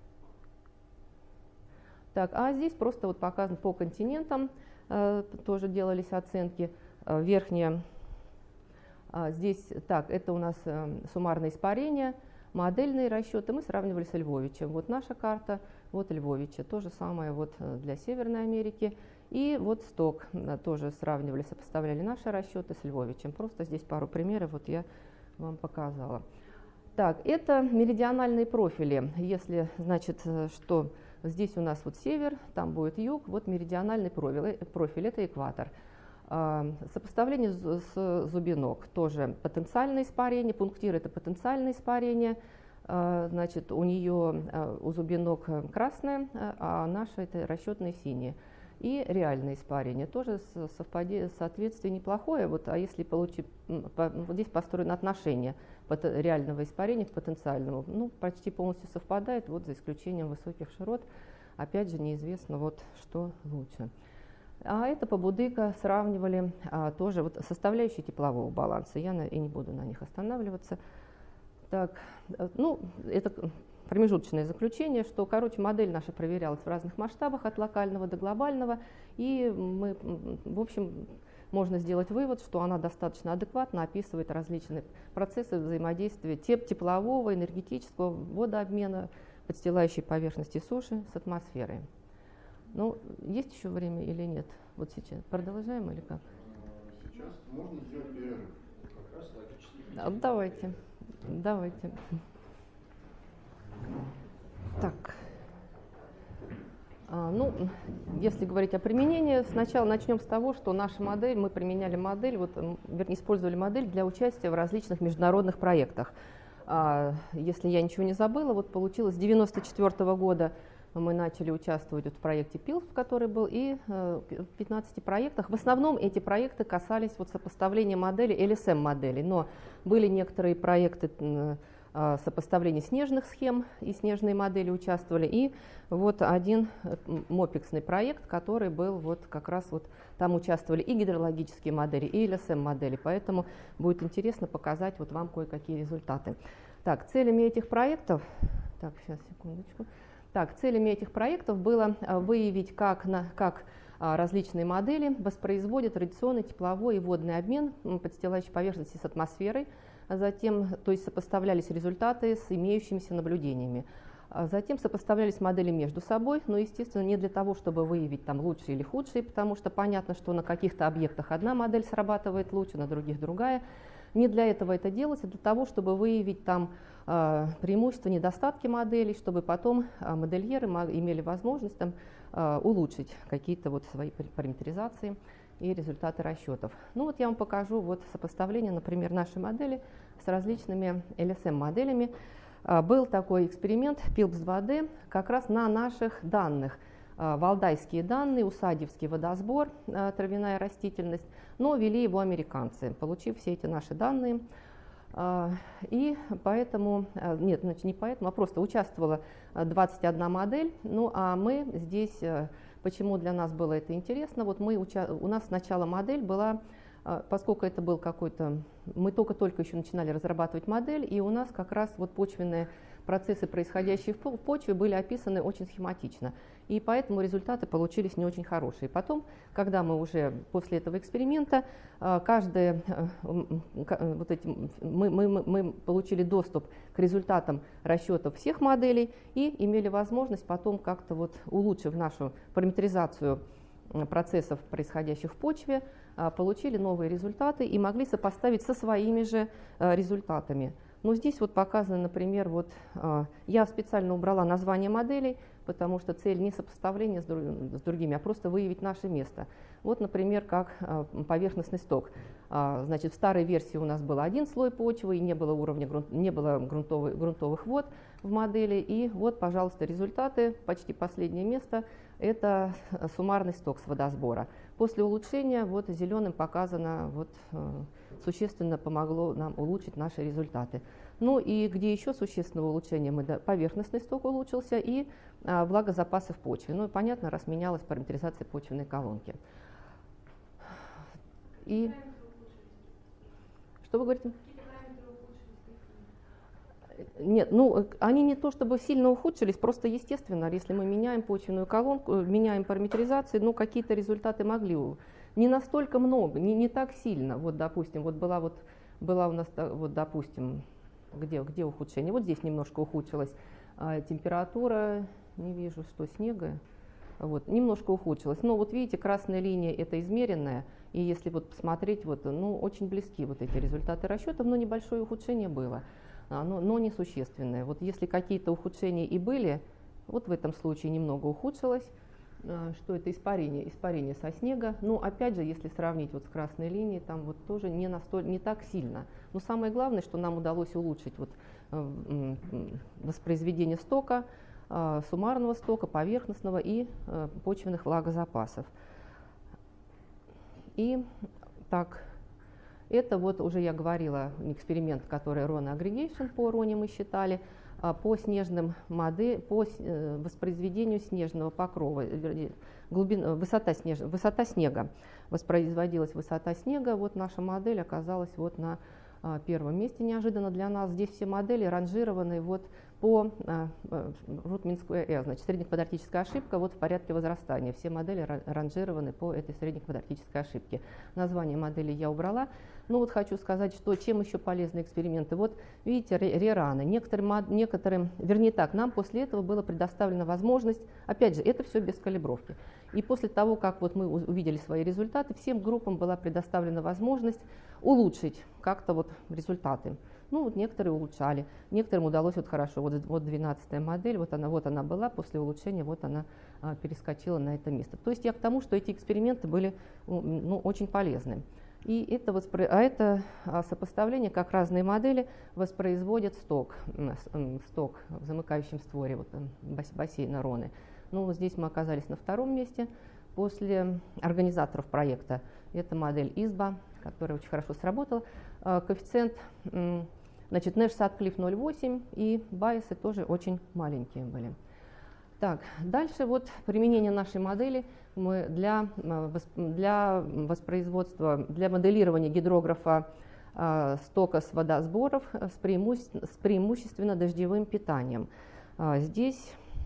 Так, а здесь просто вот показан по континентам, а, тоже делались оценки, а, верхняя, а, здесь, так, это у нас а, суммарное испарение, модельные расчеты, мы сравнивали с Львовичем, вот наша карта, вот Львовича, то же самое вот для Северной Америки. И вот сток тоже сравнивали, сопоставляли наши расчеты с Львовичем. Просто здесь пару примеров вот я вам показала. Так, это меридиональные профили. Если, значит, что здесь у нас вот север, там будет юг, вот меридиональный профиль, профиль это экватор. Сопоставление с Зубинок, тоже потенциальное испарение, пунктир это потенциальное испарение. Значит, у нее, у Зубинок красное, а наша это расчетное синее. И реальное испарение, тоже соответствие неплохое, вот, а если получить, вот здесь построено отношение реального испарения к потенциальному, ну, почти полностью совпадает, вот за исключением высоких широт, опять же неизвестно, вот, что лучше. А это по Будыко сравнивали а, тоже вот составляющие теплового баланса, я на, и не буду на них останавливаться. Так, ну, это промежуточное заключение, что, короче, модель наша проверялась в разных масштабах, от локального до глобального, и мы, в общем, можно сделать вывод, что она достаточно адекватно описывает различные процессы взаимодействия теп теплового, энергетического, водообмена подстилающей поверхности суши с атмосферой. Ну, есть еще время или нет? Вот сейчас. Продолжаем или как? Сейчас можно сделать перерыв. Как раз логически. Давайте. Давайте. Так, а, ну, если говорить о применении, сначала начнем с того, что наша модель, мы применяли модель, вот, вернее, использовали модель для участия в различных международных проектах. А, если я ничего не забыла, вот получилось с девяносто четвёртого года мы начали участвовать вот в проекте пилс, который был, и э, в пятнадцати проектах. В основном эти проекты касались вот сопоставления моделей, эл эс эм моделей, но были некоторые проекты, сопоставление снежных схем и снежные модели участвовали, и вот один мопексный проект, который был вот как раз вот там участвовали и гидрологические модели, и эл эс эм модели, поэтому будет интересно показать вот вам кое-какие результаты. Так, целями этих проектов, так, сейчас, секундочку. Так, целями этих проектов было выявить, как, на, как различные модели воспроизводят радиационный, тепловой и водный обмен подстилающей поверхности с атмосферой. Затем, то есть сопоставлялись результаты с имеющимися наблюдениями. Затем сопоставлялись модели между собой, но, естественно, не для того, чтобы выявить там лучшие или худшие, потому что понятно, что на каких-то объектах одна модель срабатывает лучше, на других другая. Не для этого это делалось, а для того, чтобы выявить там э, преимущества, недостатки моделей, чтобы потом э, модельеры имели возможность там, э, улучшить какие-то вот свои параметризации и результаты расчетов. Ну вот я вам покажу вот сопоставление, например, нашей модели с различными эл эс эм моделями. Э, был такой эксперимент пилпс два дэ как раз на наших данных. Валдайские данные, усадьевский водосбор, травяная растительность, но вели его американцы, получив все эти наши данные. И поэтому, нет, значит, не поэтому, а просто участвовала двадцать одна модель, ну а мы здесь, почему для нас было это интересно, вот мы, у нас сначала модель была, поскольку это был какой-то, мы только-только еще начинали разрабатывать модель, и у нас как раз вот почвенные процессы, происходящие в почве, были описаны очень схематично. И поэтому результаты получились не очень хорошие. Потом, когда мы уже после этого эксперимента, каждый, вот эти, мы, мы, мы получили доступ к результатам расчетов всех моделей и имели возможность потом как-то вот, улучшив нашу параметризацию процессов, происходящих в почве, получили новые результаты и могли сопоставить со своими же результатами. Но здесь вот показано, например, вот я специально убрала название моделей, потому что цель не сопоставление с, друг, с другими, а просто выявить наше место. Вот, например, как поверхностный сток. Значит, в старой версии у нас был один слой почвы, и не было уровня, не было грунтовых, грунтовых вод в модели. И вот, пожалуйста, результаты, почти последнее место, это суммарный сток с водосбора. После улучшения вот зеленым показано, вот, существенно помогло нам улучшить наши результаты. Ну и где еще существенного улучшения, мы, да, поверхностный сток улучшился и а, влагозапасы в почве. Ну и понятно, раз менялась параметризация почвенной колонки. И что вы говорите? Нет, ну они не то чтобы сильно ухудшились, просто естественно, если мы меняем почвенную колонку, меняем параметризацию, ну какие-то результаты могли, не настолько много, не, не так сильно. Вот, допустим, вот была вот была у нас, вот, допустим, где, где ухудшение? Вот здесь немножко ухудшилась а, температура, не вижу, что снега, вот, немножко ухудшилась. Но вот видите, красная линия это измеренная, и если вот посмотреть, вот, ну очень близки вот эти результаты расчетов, но небольшое ухудшение было. Но, но несущественное. Вот если какие-то ухудшения и были, вот в этом случае немного ухудшилось, что это испарение, испарение со снега. Но опять же, если сравнить вот с красной линией, там вот тоже не, настоль, не так сильно. Но самое главное, что нам удалось улучшить вот воспроизведение стока, суммарного стока, поверхностного и почвенных влагозапасов. И так. Это вот уже я говорила, эксперимент, который Rhone Aggregation по Rhone мы считали, по снежным модель, по воспроизведению снежного покрова, глубина, высота, снеж, высота снега. Воспроизводилась высота снега, вот наша модель оказалась вот на первом месте неожиданно для нас. Здесь все модели ранжированы вот по root mean square error, значит, среднеквадратическая ошибка вот в порядке возрастания. Все модели ранжированы по этой среднеквадратической ошибке. Название модели я убрала. Ну вот хочу сказать, что чем еще полезны эксперименты. Вот видите, рераны. Некоторым, некоторым, вернее так, нам после этого была предоставлена возможность, опять же, это все без калибровки. И после того, как вот мы увидели свои результаты, всем группам была предоставлена возможность улучшить как-то вот результаты. Ну вот некоторые улучшали, некоторым удалось вот хорошо. Вот, вот двенадцатая модель, вот она, вот она была, после улучшения вот она а, перескочила на это место. То есть я к тому, что эти эксперименты были ну, очень полезны. И это, воспро... а это сопоставление, как разные модели воспроизводят сток, сток в замыкающем створе вот, бассейна Роны. Ну вот здесь мы оказались на втором месте после организаторов проекта. Это модель ИСБА, которая очень хорошо сработала. Коэффициент Значит, Нэш Сатклифф ноль целых восемь десятых и байесы тоже очень маленькие были. Так, дальше вот применение нашей модели мы для, для воспроизводства, для моделирования гидрографа э, стока с водосборов с, преимуще, с преимущественно дождевым питанием. А, здесь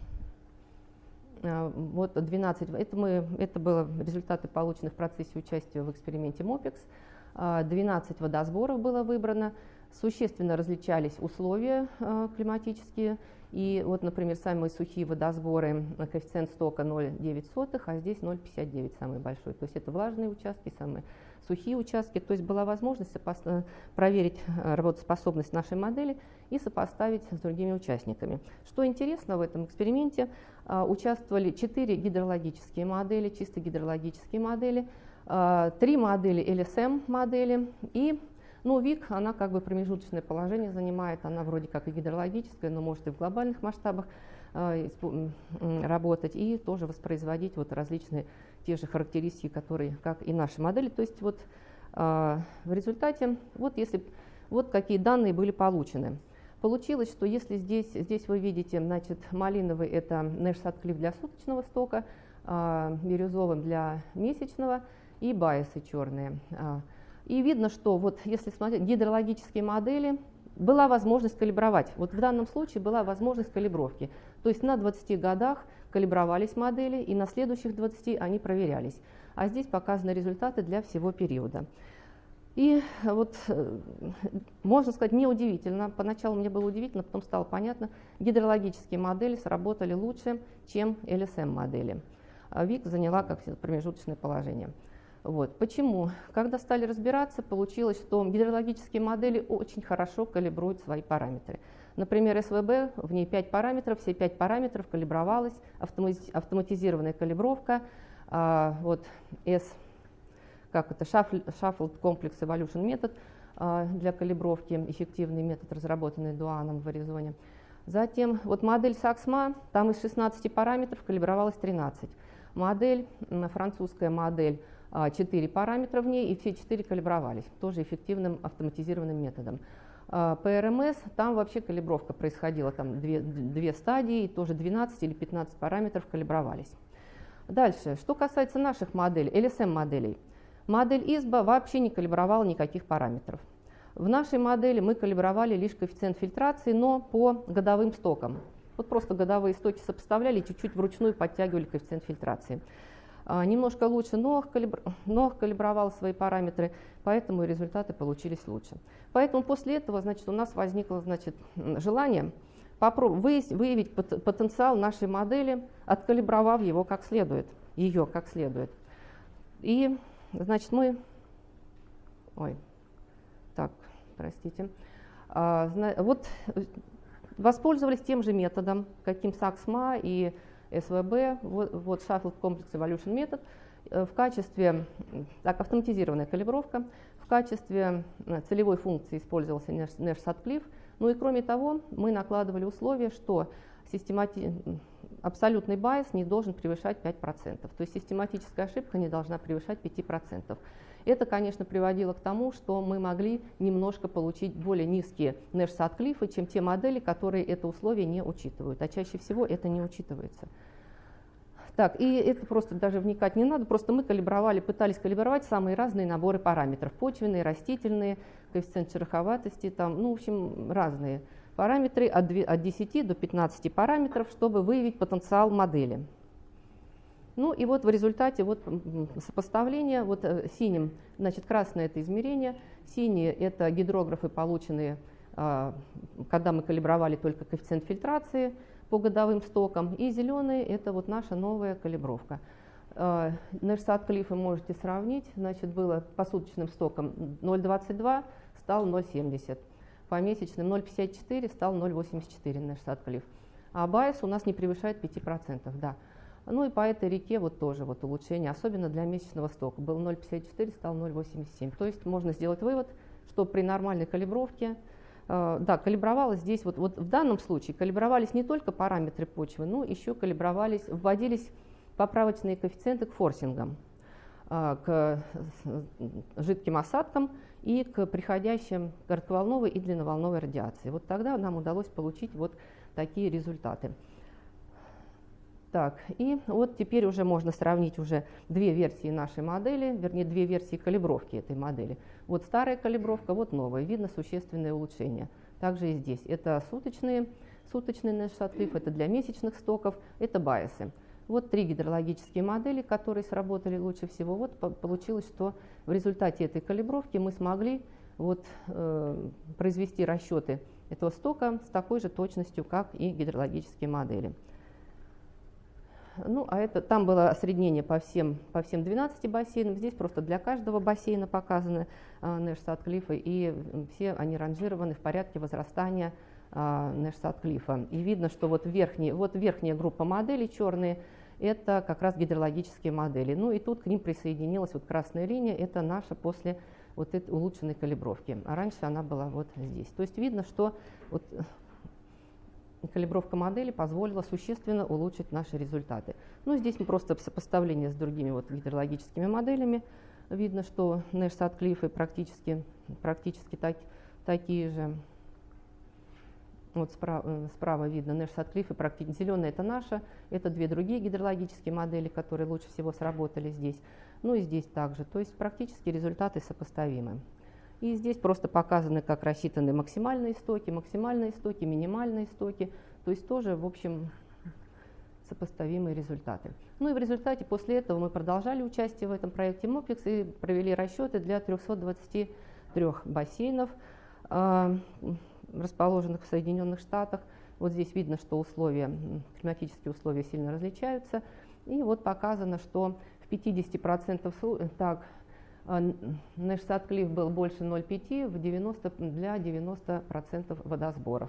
э, вот двенадцать, это, мы, это были результаты, полученные в процессе участия в эксперименте мопекс. двенадцать водосборов было выбрано, существенно различались условия э, климатические. И вот, например, самые сухие водосборы, коэффициент стока ноль целых девять сотых, а здесь ноль целых пятьдесят девять самый большой. То есть это влажные участки, самые сухие участки. То есть была возможность проверить работоспособность нашей модели и сопоставить с другими участниками. Что интересно в этом эксперименте, участвовали четыре гидрологические модели, чисто гидрологические модели, три модели эл эс эм модели и Ну, ВИК, она как бы промежуточное положение занимает, она вроде как и гидрологическая, но может и в глобальных масштабах э, работать и тоже воспроизводить вот различные те же характеристики, которые, как и наши модели. То есть вот э, в результате, вот, если, вот какие данные были получены. Получилось, что если здесь, здесь вы видите, значит, малиновый – это Нэш Сатклифф для суточного стока, э, бирюзовым для месячного и байесы черные. И видно, что вот если смотреть гидрологические модели, была возможность калибровать. Вот в данном случае была возможность калибровки. То есть на двадцати годах калибровались модели, и на следующих двадцати они проверялись. А здесь показаны результаты для всего периода. И вот, можно сказать, неудивительно, поначалу мне было удивительно, потом стало понятно, гидрологические модели сработали лучше, чем эл эс эм модели. ВИК заняла как промежуточное положение. Вот. Почему? Когда стали разбираться, получилось, что гидрологические модели очень хорошо калибруют свои параметры. Например, эс вэ бэ, в ней пять параметров, все пять параметров калибровалась, автоматизированная калибровка, а, вот S, как это, Shuffled Complex Evolution метод а, для калибровки, эффективный метод, разработанный Дуаном в Аризоне. Затем вот модель Саксма, там из шестнадцати параметров калибровалось тринадцать. Модель, французская модель, четыре параметра в ней, и все четыре калибровались, тоже эффективным автоматизированным методом. пэ эр эм эс, там вообще калибровка происходила, там две, две стадии, тоже двенадцать или пятнадцать параметров калибровались. Дальше, что касается наших моделей, эл эс эм моделей. Модель ИСБА вообще не калибровала никаких параметров. В нашей модели мы калибровали лишь коэффициент фильтрации, но по годовым стокам. Вот просто годовые стоки сопоставляли и чуть-чуть вручную подтягивали коэффициент фильтрации. Немножко лучше НОАХ калибр... калибровал свои параметры, поэтому результаты получились лучше. Поэтому после этого, значит, у нас возникло, значит, желание выявить, выявить потенциал нашей модели, откалибровав его как следует, ее как следует. И, значит, мы... Ой, так, простите. А, вот воспользовались тем же методом, каким Саксма и эс вэ бэ, вот, вот Shuffled Complex Evolution метод, в качестве, так, автоматизированная калибровка, в качестве целевой функции использовался Нэш Сатклифф. Ну и кроме того, мы накладывали условие, что системати... абсолютный байс не должен превышать пять процентов, то есть систематическая ошибка не должна превышать пять процентов. Это, конечно, приводило к тому, что мы могли немножко получить более низкие Нэш Сатклиффы, чем те модели, которые это условие не учитывают, а чаще всего это не учитывается. Так, и это просто даже вникать не надо, просто мы калибровали, пытались калибровать самые разные наборы параметров, почвенные, растительные, коэффициент шероховатости, там, ну, в общем, разные параметры от десяти до пятнадцати параметров, чтобы выявить потенциал модели. Ну и вот в результате вот сопоставления, вот синим, значит, красное это измерение, синие это гидрографы, полученные, когда мы калибровали только коэффициент фильтрации по годовым стокам, и зеленые это вот наша новая калибровка. Нэш Сатклифф вы можете сравнить, значит, было по суточным стокам ноль целых двадцать два, стал ноль целых семьдесят, по месячным ноль целых пятьдесят четыре, стал ноль целых восемьдесят четыре Нэш Сатклифф, а байс у нас не превышает пяти процентов, да. Ну и по этой реке вот тоже вот улучшение, особенно для месячного стока. Был ноль целых пятьдесят четыре, стал ноль целых восемьдесят семь. То есть можно сделать вывод, что при нормальной калибровке, э, да, калибровалось здесь, вот, вот в данном случае калибровались не только параметры почвы, но еще калибровались, вводились поправочные коэффициенты к форсингам. к жидким осадкам и к приходящим коротковолновой и длинноволновой радиации. Вот тогда нам удалось получить вот такие результаты. Так, и вот теперь уже можно сравнить уже две версии нашей модели, вернее, две версии калибровки этой модели. Вот старая калибровка, вот новая. Видно существенное улучшение. Также и здесь. Это суточные, суточный Nash Sutcliffe, это для месячных стоков, это байесы. Вот три гидрологические модели, которые сработали лучше всего. Вот получилось, что в результате этой калибровки мы смогли вот, э, произвести расчеты этого стока с такой же точностью, как и гидрологические модели. Ну, а это, там было осреднение по всем, по всем двенадцати бассейнам. Здесь просто для каждого бассейна показаны э, Nash Sutcliffe, и все они ранжированы в порядке возрастания э, Nash Sutcliffe. И видно, что вот, верхний, вот верхняя группа моделей, черные, это как раз гидрологические модели. Ну и тут к ним присоединилась вот красная линия, это наша после вот этой улучшенной калибровки. А раньше она была вот здесь. То есть видно, что вот калибровка модели позволила существенно улучшить наши результаты. Ну, здесь мы просто в сопоставлении с другими вот гидрологическими моделями видно, что Nash Sutcliffe практически, практически так, такие же. Вот справа, справа видно Nash Sutcliffe, практически зеленая это наша, это две другие гидрологические модели, которые лучше всего сработали здесь. Ну и здесь также, то есть практически результаты сопоставимы. И здесь просто показаны, как рассчитаны максимальные стоки, максимальные стоки, минимальные стоки, то есть тоже, в общем, сопоставимые результаты. Ну и в результате после этого мы продолжали участие в этом проекте Moplex и провели расчеты для трёхсот двадцати трёх бассейнов, э, расположенных в Соединенных Штатах. Вот здесь видно, что условия, климатические условия сильно различаются. И вот показано, что в пятидесяти процентах так, Nash Sutcliffe был больше ноль целых пяти десятых в девяноста, для девяноста процентов водосборов,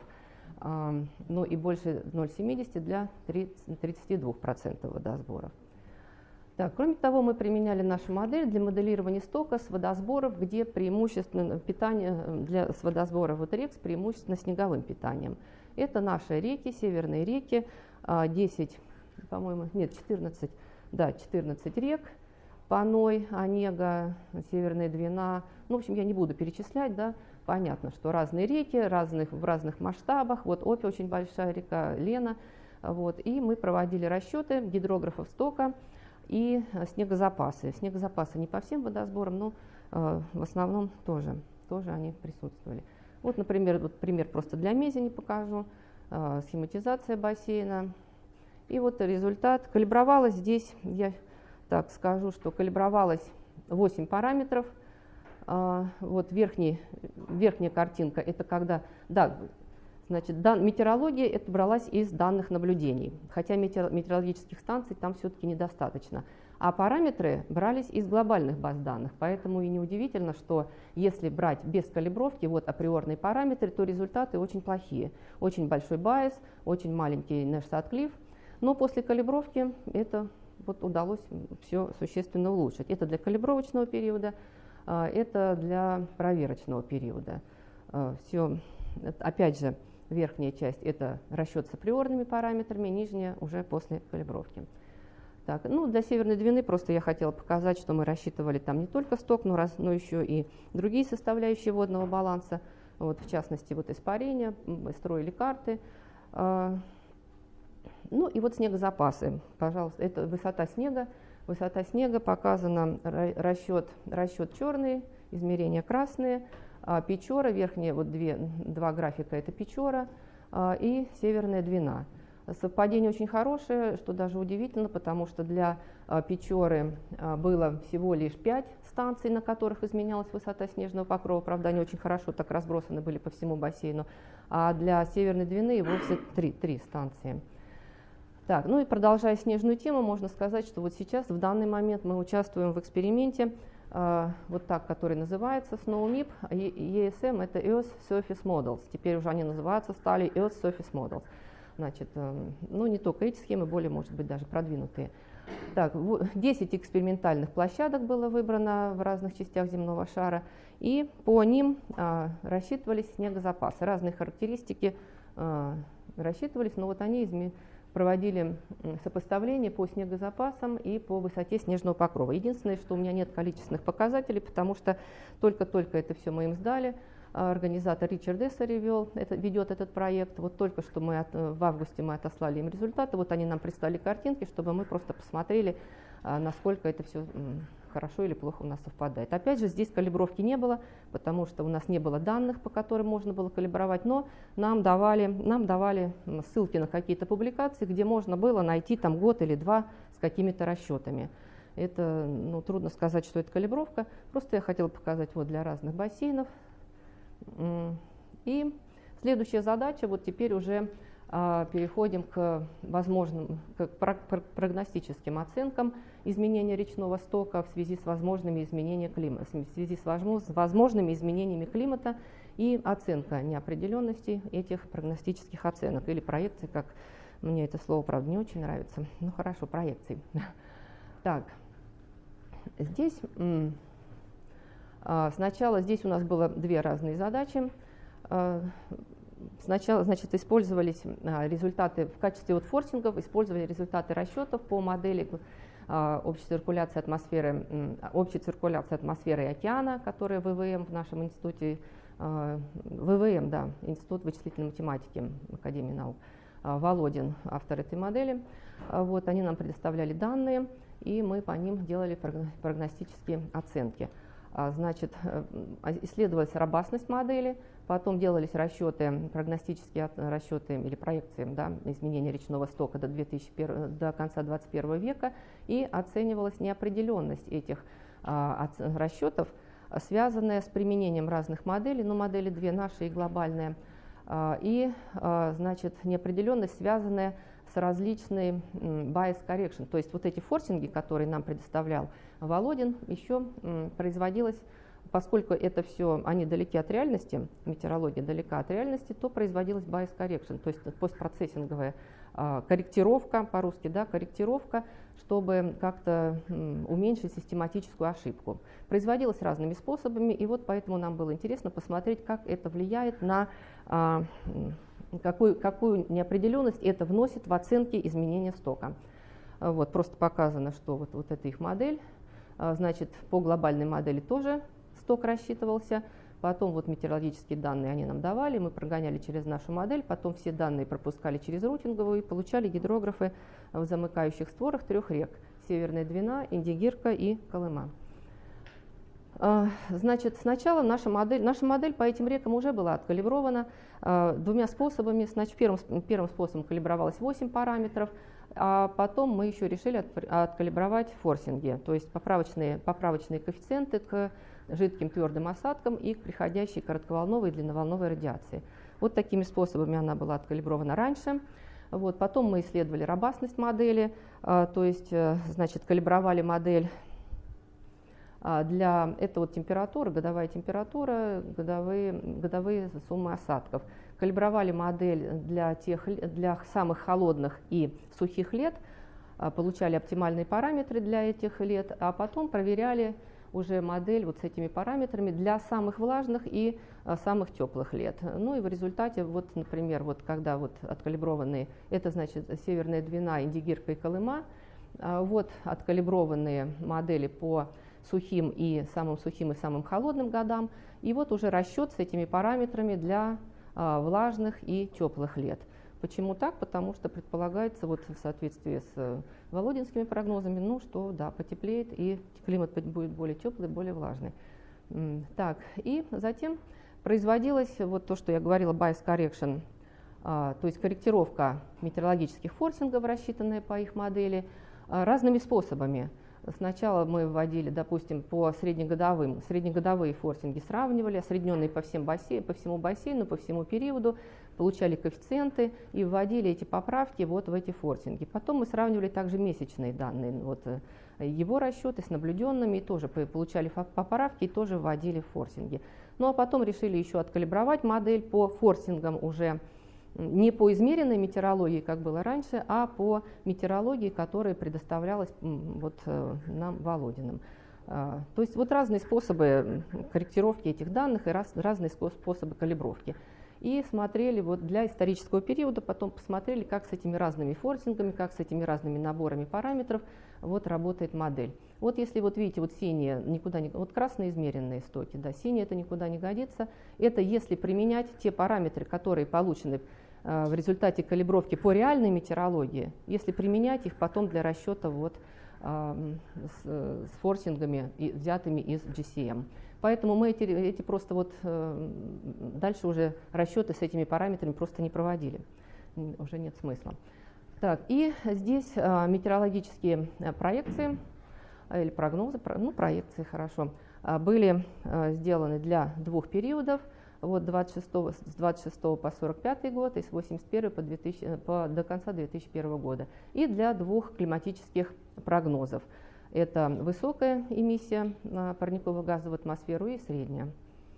ну и больше ноль целых семидесяти сотых для тридцати двух процентов водосборов. Так, кроме того, мы применяли нашу модель для моделирования стока с водосборов, где преимущественно питание для, с водосбора вот рек с преимущественно снеговым питанием. Это наши реки, северные реки, десять, по-моему, нет, четырнадцать, да, четырнадцать рек. Паной, Онега, Северная Двина. Ну, в общем, я не буду перечислять, да, понятно, что разные реки, разных, в разных масштабах. Вот Опи очень большая река, Лена. Вот, и мы проводили расчеты гидрографов стока и снегозапасы. Снегозапасы не по всем водосборам, но э, в основном тоже, тоже они присутствовали. Вот, например, вот пример просто для Мезени покажу. Э, схематизация бассейна. И вот результат. Калибровалось здесь, я так скажу, что калибровалось восемь параметров. А, вот верхний, верхняя картинка, это когда, да, значит, дан, метеорология это бралась из данных наблюдений, хотя метеор, метеорологических станций там все-таки недостаточно. А параметры брались из глобальных баз данных, поэтому и неудивительно, что если брать без калибровки вот априорные параметры, то результаты очень плохие. Очень большой байс, очень маленький Nash Sutcliffe, но после калибровки это вот удалось все существенно улучшить. Это для калибровочного периода, это для проверочного периода. Все, опять же, верхняя часть – это расчет с априорными параметрами, нижняя уже после калибровки. Так, ну, для Северной Двины просто я хотела показать, что мы рассчитывали там не только сток, но, раз, но еще и другие составляющие водного баланса. Вот, в частности, вот испарение, строили карты. Ну и вот снегозапасы, пожалуйста, это высота снега. Высота снега показана, расчет, расчет черный, измерения красные, а Печора, верхние вот две, два графика это Печора а, и Северная Двина. Совпадение очень хорошее, что даже удивительно, потому что для а, Печоры а, было всего лишь пять станций, на которых изменялась высота снежного покрова, правда они очень хорошо так разбросаны были по всему бассейну, а для Северной Двины и вовсе три, три станции. Так, ну и продолжая снежную тему, можно сказать, что вот сейчас, в данный момент, мы участвуем в эксперименте, э, вот так, который называется SNOWMIP, и эс эм это Earth Surface Models, теперь уже они называются, стали Earth Surface Models. Значит, э, ну не только эти схемы, более, может быть, даже продвинутые. Так, десять экспериментальных площадок было выбрано в разных частях земного шара, и по ним э, рассчитывались снегозапасы, разные характеристики э, рассчитывались, но вот они изменились. проводили сопоставление по снегозапасам и по высоте снежного покрова. Единственное, что у меня нет количественных показателей, потому что только-только это все мы им сдали. Организатор Ричард Эссери вел, это, ведет этот проект. Вот только что мы от, в августе мы отослали им результаты. Вот они нам прислали картинки, чтобы мы просто посмотрели, насколько это все хорошо или плохо у нас совпадает. Опять же, здесь калибровки не было, потому что у нас не было данных, по которым можно было калибровать, но нам давали, нам давали ссылки на какие-то публикации, где можно было найти там год или два с какими-то расчетами. Это, ну, трудно сказать, что это калибровка. Просто я хотела показать вот для разных бассейнов. И следующая задача, вот теперь уже а, переходим к возможным, к прогностическим оценкам изменения речного стока в связи с возможными изменениями климата, в связи с возможными изменениями климата и оценка неопределенности этих прогностических оценок или проекций, как мне это слово, правда, не очень нравится. Ну хорошо, проекций. Так, здесь сначала здесь у нас было две разные задачи. Сначала, значит, использовались результаты в качестве вот форсингов, использовали результаты расчетов по модели общей циркуляции атмосферы, общей циркуляции атмосферы и океана, которая ВВМ в нашем институте, ВВМ, да, Институт вычислительной математики Академии наук, Володин, автор этой модели. Вот, они нам предоставляли данные, и мы по ним делали прогностические оценки. Значит, исследовалась робастность модели, потом делались расчеты, прогностические расчеты или проекции, да, изменения речного стока до, две тысячи первого, до конца двадцать первого века, и оценивалась неопределенность этих а, от, расчетов, связанная с применением разных моделей, ну, модели две, наши и глобальная, а, и, а, значит, неопределенность, связанная с различной bias correction, то есть вот эти форсинги, которые нам предоставлял Володин, еще производилось, поскольку это все, они далеки от реальности, метеорология далека от реальности, то производилась bias correction, то есть постпроцессинговая а, корректировка, по-русски, да, корректировка, чтобы как-то уменьшить систематическую ошибку. Производилась разными способами, и вот поэтому нам было интересно посмотреть, как это влияет на а, Какую, какую неопределенность это вносит в оценки изменения стока. Вот, просто показано, что вот, вот это их модель. Значит, по глобальной модели тоже сток рассчитывался. Потом вот метеорологические данные они нам давали, мы прогоняли через нашу модель, потом все данные пропускали через рутинговую и получали гидрографы в замыкающих створах трех рек: Северная Двина, Индигирка и Колыма. Значит, сначала наша модель, наша модель по этим рекам уже была откалибрована э, двумя способами. Значит, первым, первым способом калибровалось восемь параметров, а потом мы еще решили от, откалибровать форсинги, то есть поправочные, поправочные коэффициенты к жидким твердым осадкам и к приходящей коротковолновой и длинноволновой радиации. Вот такими способами она была откалибрована раньше. Вот, потом мы исследовали робастность модели, э, то есть, э, значит, калибровали модель. Для это вот температура, годовая температура, годовые, годовые суммы осадков. Калибровали модель для, тех, для самых холодных и сухих лет, получали оптимальные параметры для этих лет, а потом проверяли уже модель вот с этими параметрами для самых влажных и самых теплых лет. Ну и в результате, вот, например, вот когда вот откалиброванные, это значит Северная Двина, Индигирка и Колыма, вот откалиброванные модели по сухим и самым сухим и самым холодным годам, и вот уже расчет с этими параметрами для а, влажных и теплых лет. Почему так? Потому что предполагается вот в соответствии с э, володинскими прогнозами, ну что да, потеплеет и климат будет более теплый, более влажный. Так, и затем производилось вот то, что я говорила, bias correction, а, то есть корректировка метеорологических форсингов, рассчитанная по их модели, а, разными способами. Сначала мы вводили, допустим, по среднегодовым, среднегодовые форсинги сравнивали, осредненные по, всем бассейн, по всему бассейну, по всему периоду, получали коэффициенты и вводили эти поправки вот в эти форсинги. Потом мы сравнивали также месячные данные, вот, его расчеты с наблюденными, и тоже получали поправки и тоже вводили форсинги. Ну а потом решили еще откалибровать модель по форсингам уже не по измеренной метеорологии, как было раньше, а по метеорологии, которая предоставлялась вот нам Володиным. То есть вот разные способы корректировки этих данных и раз, разные способы калибровки. и смотрели вот для исторического периода, потом посмотрели, как с этими разными форсингами, как с этими разными наборами параметров вот работает модель. Вот если вот видите, вот синие никуда не, вот красные измеренные стоки, да, синие это никуда не годится. Это если применять те параметры, которые получены э, в результате калибровки по реальной метеорологии, если применять их потом для расчета вот э, с, с форсингами, и, взятыми из джи си эм. Поэтому мы эти, эти просто вот э, дальше уже расчеты с этими параметрами просто не проводили, уже нет смысла. Так, и здесь э, метеорологические проекции или прогнозы, ну проекции хорошо, были э, сделаны для двух периодов, вот двадцать шестого, с двадцать шестого по сорок пятый год и с восемьдесят первого по две тысячи, по, до конца две тысячи первого года, и для двух климатических прогнозов. Это высокая эмиссия парниковых газов в атмосферу и средняя.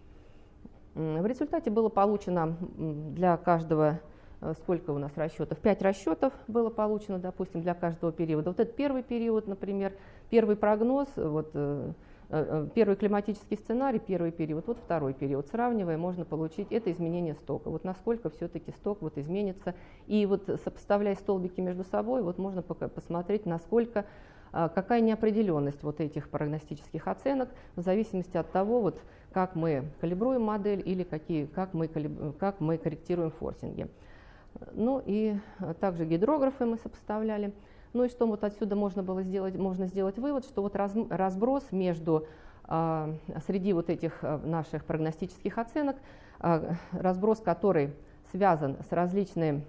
В результате было получено для каждого, сколько у нас расчетов? Пять расчетов было получено, допустим, для каждого периода. Вот этот первый период, например, первый прогноз, вот, первый климатический сценарий, первый период, вот второй период. Сравнивая, можно получить это изменение стока. Вот насколько все-таки сток вот изменится. И вот сопоставляя столбики между собой, вот можно посмотреть, насколько какая неопределенность вот этих прогностических оценок в зависимости от того, вот, как мы калибруем модель или какие, как, мы калиб, как мы корректируем форсинги. Ну и также гидрографы мы сопоставляли. Ну и что вот отсюда можно было сделать? Можно сделать вывод, что вот раз, разброс между а, среди вот этих наших прогностических оценок, а, разброс, который связан с различными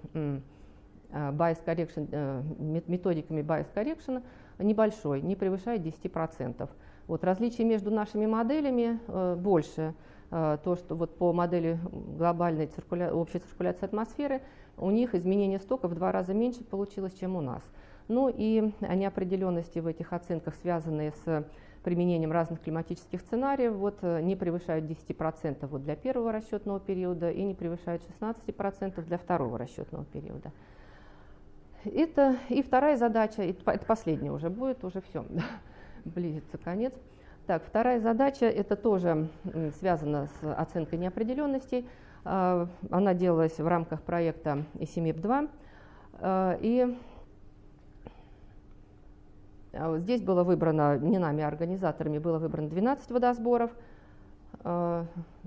bias correction, методиками bias correction, небольшой, не превышает десяти процентов. Вот различие между нашими моделями э, больше. Э, то, что вот по модели глобальной циркуля... общей циркуляции атмосферы у них изменение стока в два раза меньше получилось, чем у нас. Ну и неопределенности в этих оценках, связанные с применением разных климатических сценариев, вот, не превышают десяти процентов вот для первого расчетного периода и не превышают шестнадцати процентов для второго расчетного периода. Это и вторая задача, это последняя уже будет, уже все, близится конец. Так, вторая задача, это тоже связана с оценкой неопределенностей. Она делалась в рамках проекта ИСИМИП два. И здесь было выбрано, не нами, а организаторами, было выбрано двенадцать водосборов. Вот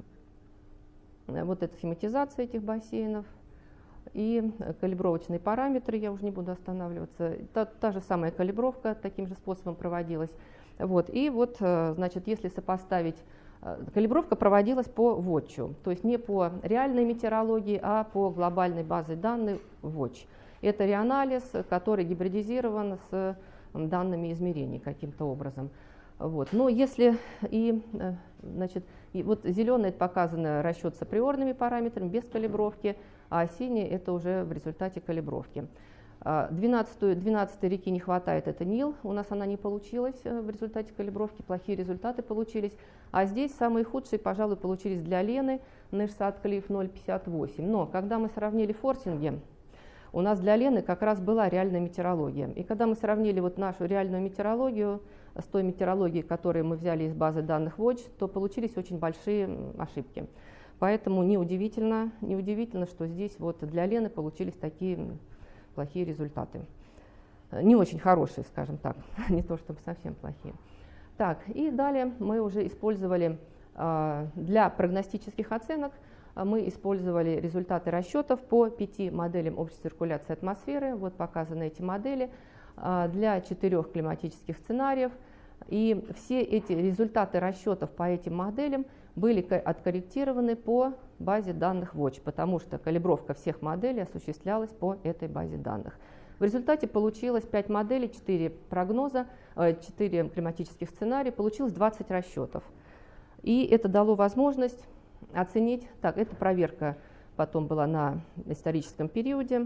это схематизация этих бассейнов. И калибровочные параметры, я уже не буду останавливаться, та, та же самая калибровка таким же способом проводилась. Вот. И вот, значит, если сопоставить, калибровка проводилась по вотчу, то есть не по реальной метеорологии, а по глобальной базе данных вотч. Это реанализ, который гибридизирован с данными измерений каким-то образом. Вот. Но если и, значит, и вот зеленый это показано расчет с априорными параметрами, без калибровки, а синий это уже в результате калибровки. двенадцатой реки не хватает, это Нил, у нас она не получилась в результате калибровки, плохие результаты получились. А здесь самые худшие, пожалуй, получились для Лены, Нэш-Сатклифф ноль целых пятьдесят восемь. Но когда мы сравнили форсинги, у нас для Лены как раз была реальная метеорология. И когда мы сравнили вот нашу реальную метеорологию с той метеорологией, которую мы взяли из базы данных вотч, то получились очень большие ошибки. Поэтому неудивительно, неудивительно, что здесь вот для Лены получились такие плохие результаты. Не очень хорошие, скажем так, не то чтобы совсем плохие. Так, и далее мы уже использовали э, для прогностических оценок, мы использовали результаты расчетов по пяти моделям общей циркуляции атмосферы. Вот показаны эти модели э, для четырех климатических сценариев. И все эти результаты расчетов по этим моделям были откорректированы по базе данных вотч, потому что калибровка всех моделей осуществлялась по этой базе данных. В результате получилось пять моделей, четыре прогноза, четыре климатических сценария, получилось двадцать расчетов. И это дало возможность оценить, так, это проверка потом была на историческом периоде.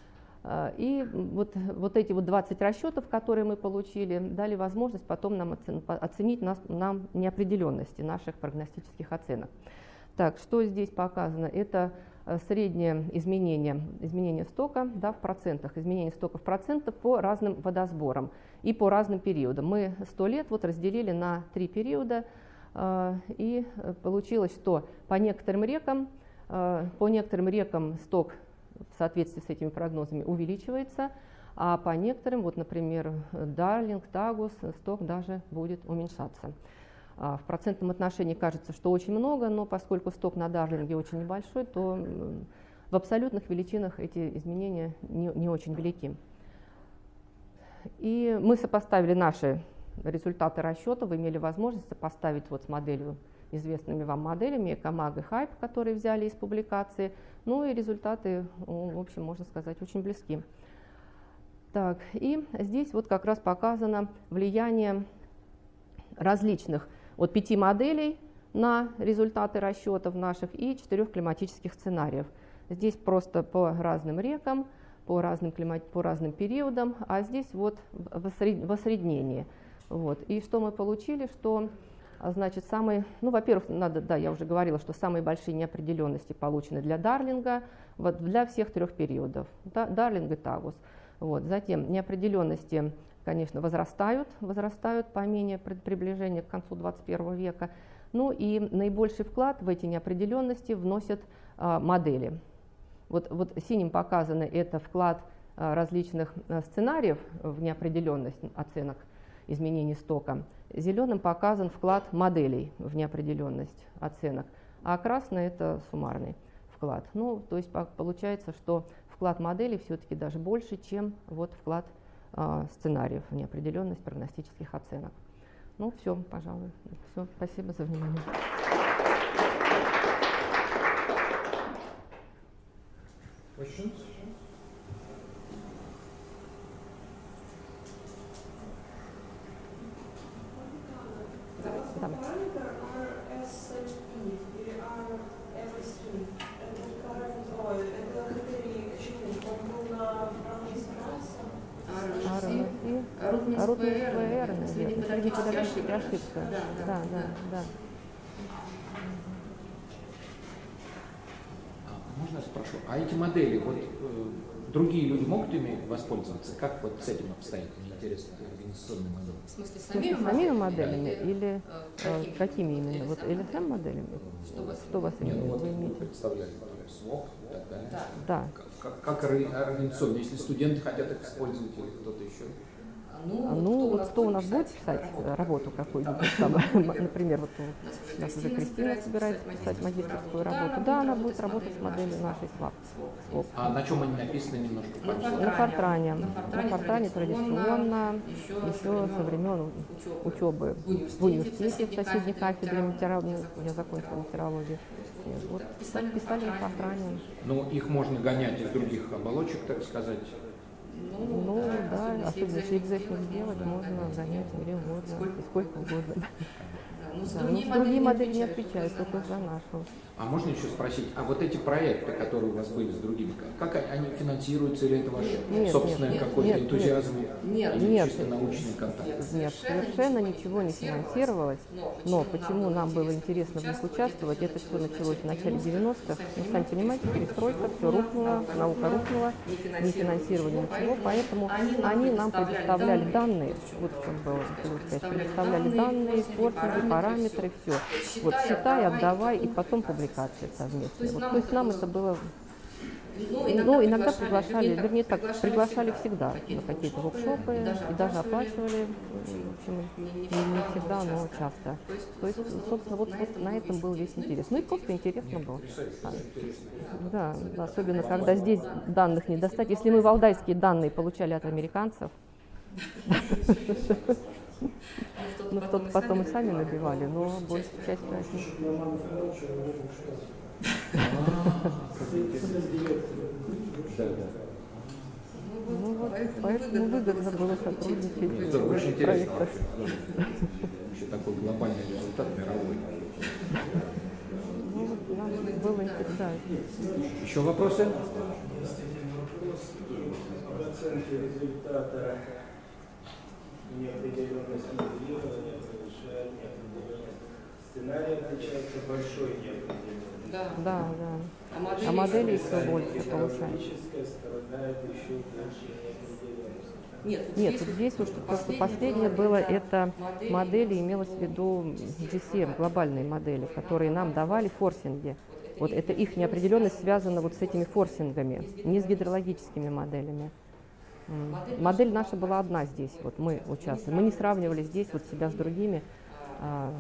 И вот, вот эти вот двадцать расчетов, которые мы получили, дали возможность потом нам оценить нас, нам неопределенности наших прогностических оценок. Так, что здесь показано? Это среднее изменение, изменение стока, да, в процентах, изменение стока в процентах по разным водосборам и по разным периодам. Мы сто лет вот разделили на три периода, и получилось, что по некоторым рекам По некоторым рекам сток в соответствии с этими прогнозами увеличивается, а по некоторым, вот, например, Дарлинг, Тагус, сток даже будет уменьшаться. В процентном отношении кажется, что очень много, но поскольку сток на Дарлинге очень небольшой, то в абсолютных величинах эти изменения не, не очень велики. И мы сопоставили наши результаты расчетов, вы имели возможность сопоставить вот с моделью, известными вам моделями Экомаг и Хайп, которые взяли из публикации. Ну и результаты, в общем, можно сказать, очень близки. Так, и здесь вот как раз показано влияние различных от пяти моделей на результаты расчетов наших и четырех климатических сценариев. Здесь просто по разным рекам, по разным, климат, по разным периодам, а здесь вот в осреднении. Вот. И что мы получили, что, значит, самые, ну, во-первых, надо, да, я уже говорила, что самые большие неопределенности получены для Дарлинга, вот, для всех трех периодов, да, Дарлинг и Тагус. Вот. Затем неопределенности, конечно, возрастают, возрастают по мере приближения к концу двадцать первого века. Ну и наибольший вклад в эти неопределенности вносят а, модели. Вот, вот синим показаны это вклад а, различных а, сценариев в неопределенность оценок изменений стока. Зеленым показан вклад моделей в неопределенность оценок, а красный это суммарный вклад. Ну, то есть получается, что вклад моделей все-таки даже больше, чем вот вклад а, сценариев в неопределенность прогностических оценок. Ну, все, пожалуй. Все, спасибо за внимание. Questions? Да. Рутнинская наверное. Среди подавляющих ошибка. Да, да, да, да. Можно я спрошу, а эти модели, вот э, другие люди могут ими воспользоваться? Как вот с этим обстоит? Мне интересно, организационные модели. В смысле, самими, самими моделями да. или э, какими именно? Вот эл эс эм-моделями? Что, что вас Нет, именно ну, вот вы имеете? представляли СВОП и так далее. Да. да. Как, как организационно, если студенты хотят их использовать или кто-то еще? Ну, ну вот кто у нас будет писать работу какую-нибудь, например, вот у нас уже Кристина собирается писать магистерскую работу, да, она будет работать с моделью нашей СВОП. А на чем они написаны немножко? На Фортране. На Фортране традиционно, еще со времен учебы в университете, в соседней кафедре метеорологии, я закончила метеорологию. Вот, писали на Фортране. Ну, их можно гонять из других оболочек, так сказать. Ну да, особенно если экзотник сделать, можно занять где угодно, и сколько угодно. Да, но другие, другие модели не отвечают, только за нашу. А можно еще спросить, а вот эти проекты, которые у вас были с другими, как они финансируются, или это ваш нет, собственный какой-то энтузиазм, нет, или нет, чисто научный контакт? Нет, совершенно ничего не финансировалось, но почему нам было интересно в них участвовать, это все началось в начале девяностых, ну, сами понимаете, перестройка, все рухнуло, наука рухнула, не финансировали ничего, поэтому они нам предоставляли данные, вот в чем было, сказать, предоставляли данные, спортинги, параметры, все, вот считай, отдавай и потом публиковать. Совместные. Вот, то есть нам это было, ну, иногда приглашали, вернее так, приглашали всегда на какие-то воркшопы и даже оплачивали, в общем, не, не всегда, но часто. То есть, собственно, вот, вот на этом был весь интерес. Ну и просто интересно было. А, да, особенно когда здесь данных не достать. Если мы валдайские данные получали от американцев, ну, кто-то потом и сами набивали, но большая часть от них. Ну вот, поэтому выгодно было сотрудничать. Это очень интересно вообще. Вообще такой глобальный результат мировой. Ну вот нам было интересно. Еще вопросы? Оценки результата неопределенность моделирования, повышение неопределенность. Сценарий отличается большой неопределенностью. Да, да. да. А модели, а модели все больше получается. Страдает еще больше неопределенность. Нет, вот Нет, здесь, вот здесь вот просто последнее было, это модели, модели, имелось в виду джи си эм, глобальные модели, которые нам давали форсинги. Вот это их неопределенность связана вот с этими форсингами, не с гидрологическими моделями. Модель наша была одна здесь, вот мы участвовали. Мы не сравнивали здесь вот себя с другими. А,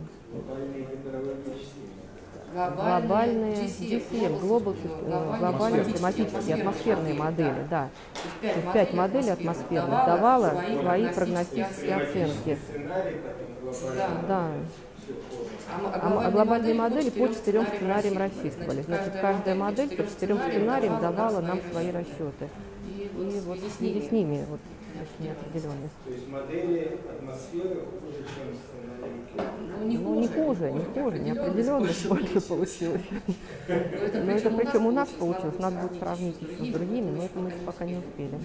глобальные джи си эм, глобал, глобальные климатические атмосферные модели, да. То есть пять моделей атмосферных давала свои прогностические оценки. Да. А, а глобальные модели по четырем сценариям рассчитывали. Значит, каждая модель по четырем сценариям давала нам свои расчеты. И вот в связи с ними вот неопределенность. То есть модели атмосферы хуже, чем сценарий? Ну, не хуже, не хуже, неопределенность больше получилось. Но это причем у нас получилось, надо будет сравнить еще с другими, но это мы пока не успели.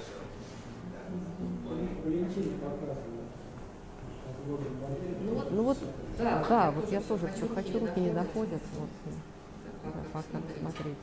Ну вот, да, вот я тоже все хочу, руки не доходят, вот, да, пока смотреть.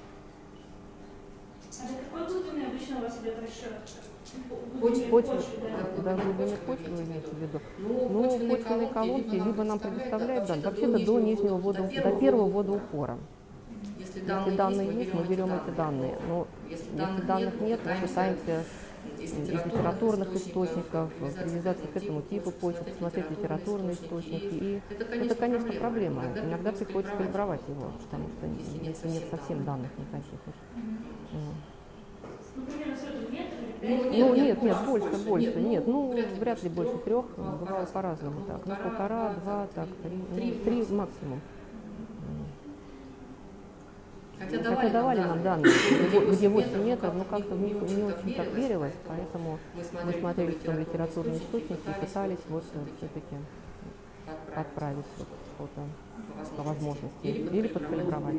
А до какой глубины обычно у вас идет расчет? Почвы, да, глубины почвы вы имеете в виду? Ну, почвенные колонки либо нам предоставляют данные, вообще-то до нижнего вода, до первого водоупора. Если данные есть, мы берем эти данные. Но если данных нет, мы пытаемся из литературных источников привязаться к этому типу почвы, посмотреть литературные источники. И это, конечно, проблема. Иногда приходится калибровать его, потому что если нет совсем данных никаких. Ну, нет, нет, больше, больше, нет, ну, вряд ли больше трех, бывало по-разному так, ну, полтора, два, так, три, ну, три максимум. Хотя, Хотя давали нам данные, где восемь метров, но как-то в них не очень так верилось, поэтому мы смотрели в том литературный источник и пытались вот все-таки отправить что-то по возможности или подкалибровать.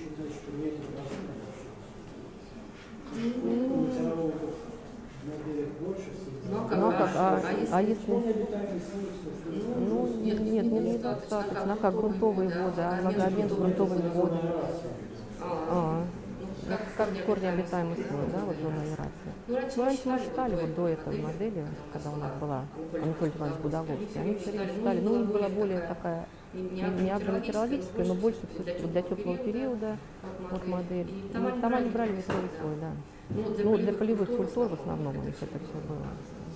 Ну как, а, а если... Ну, нет, нет, недостаточно. А как грунтовые воды, а лагообмен с грунтовыми водами? А, ну, как корнеобитаемый слой, да, вот зона аэрации. Ну, раньше мы считали вот до этой модели, когда у нас была Анатолий Иванович Будоговский, они все время считали, ну, у них была более такая, не агрометеорологическая, но больше все-таки для теплого периода вот модель. Ну, там они брали метровый слой, да. Ну, для полевых культур в основном у них это все было.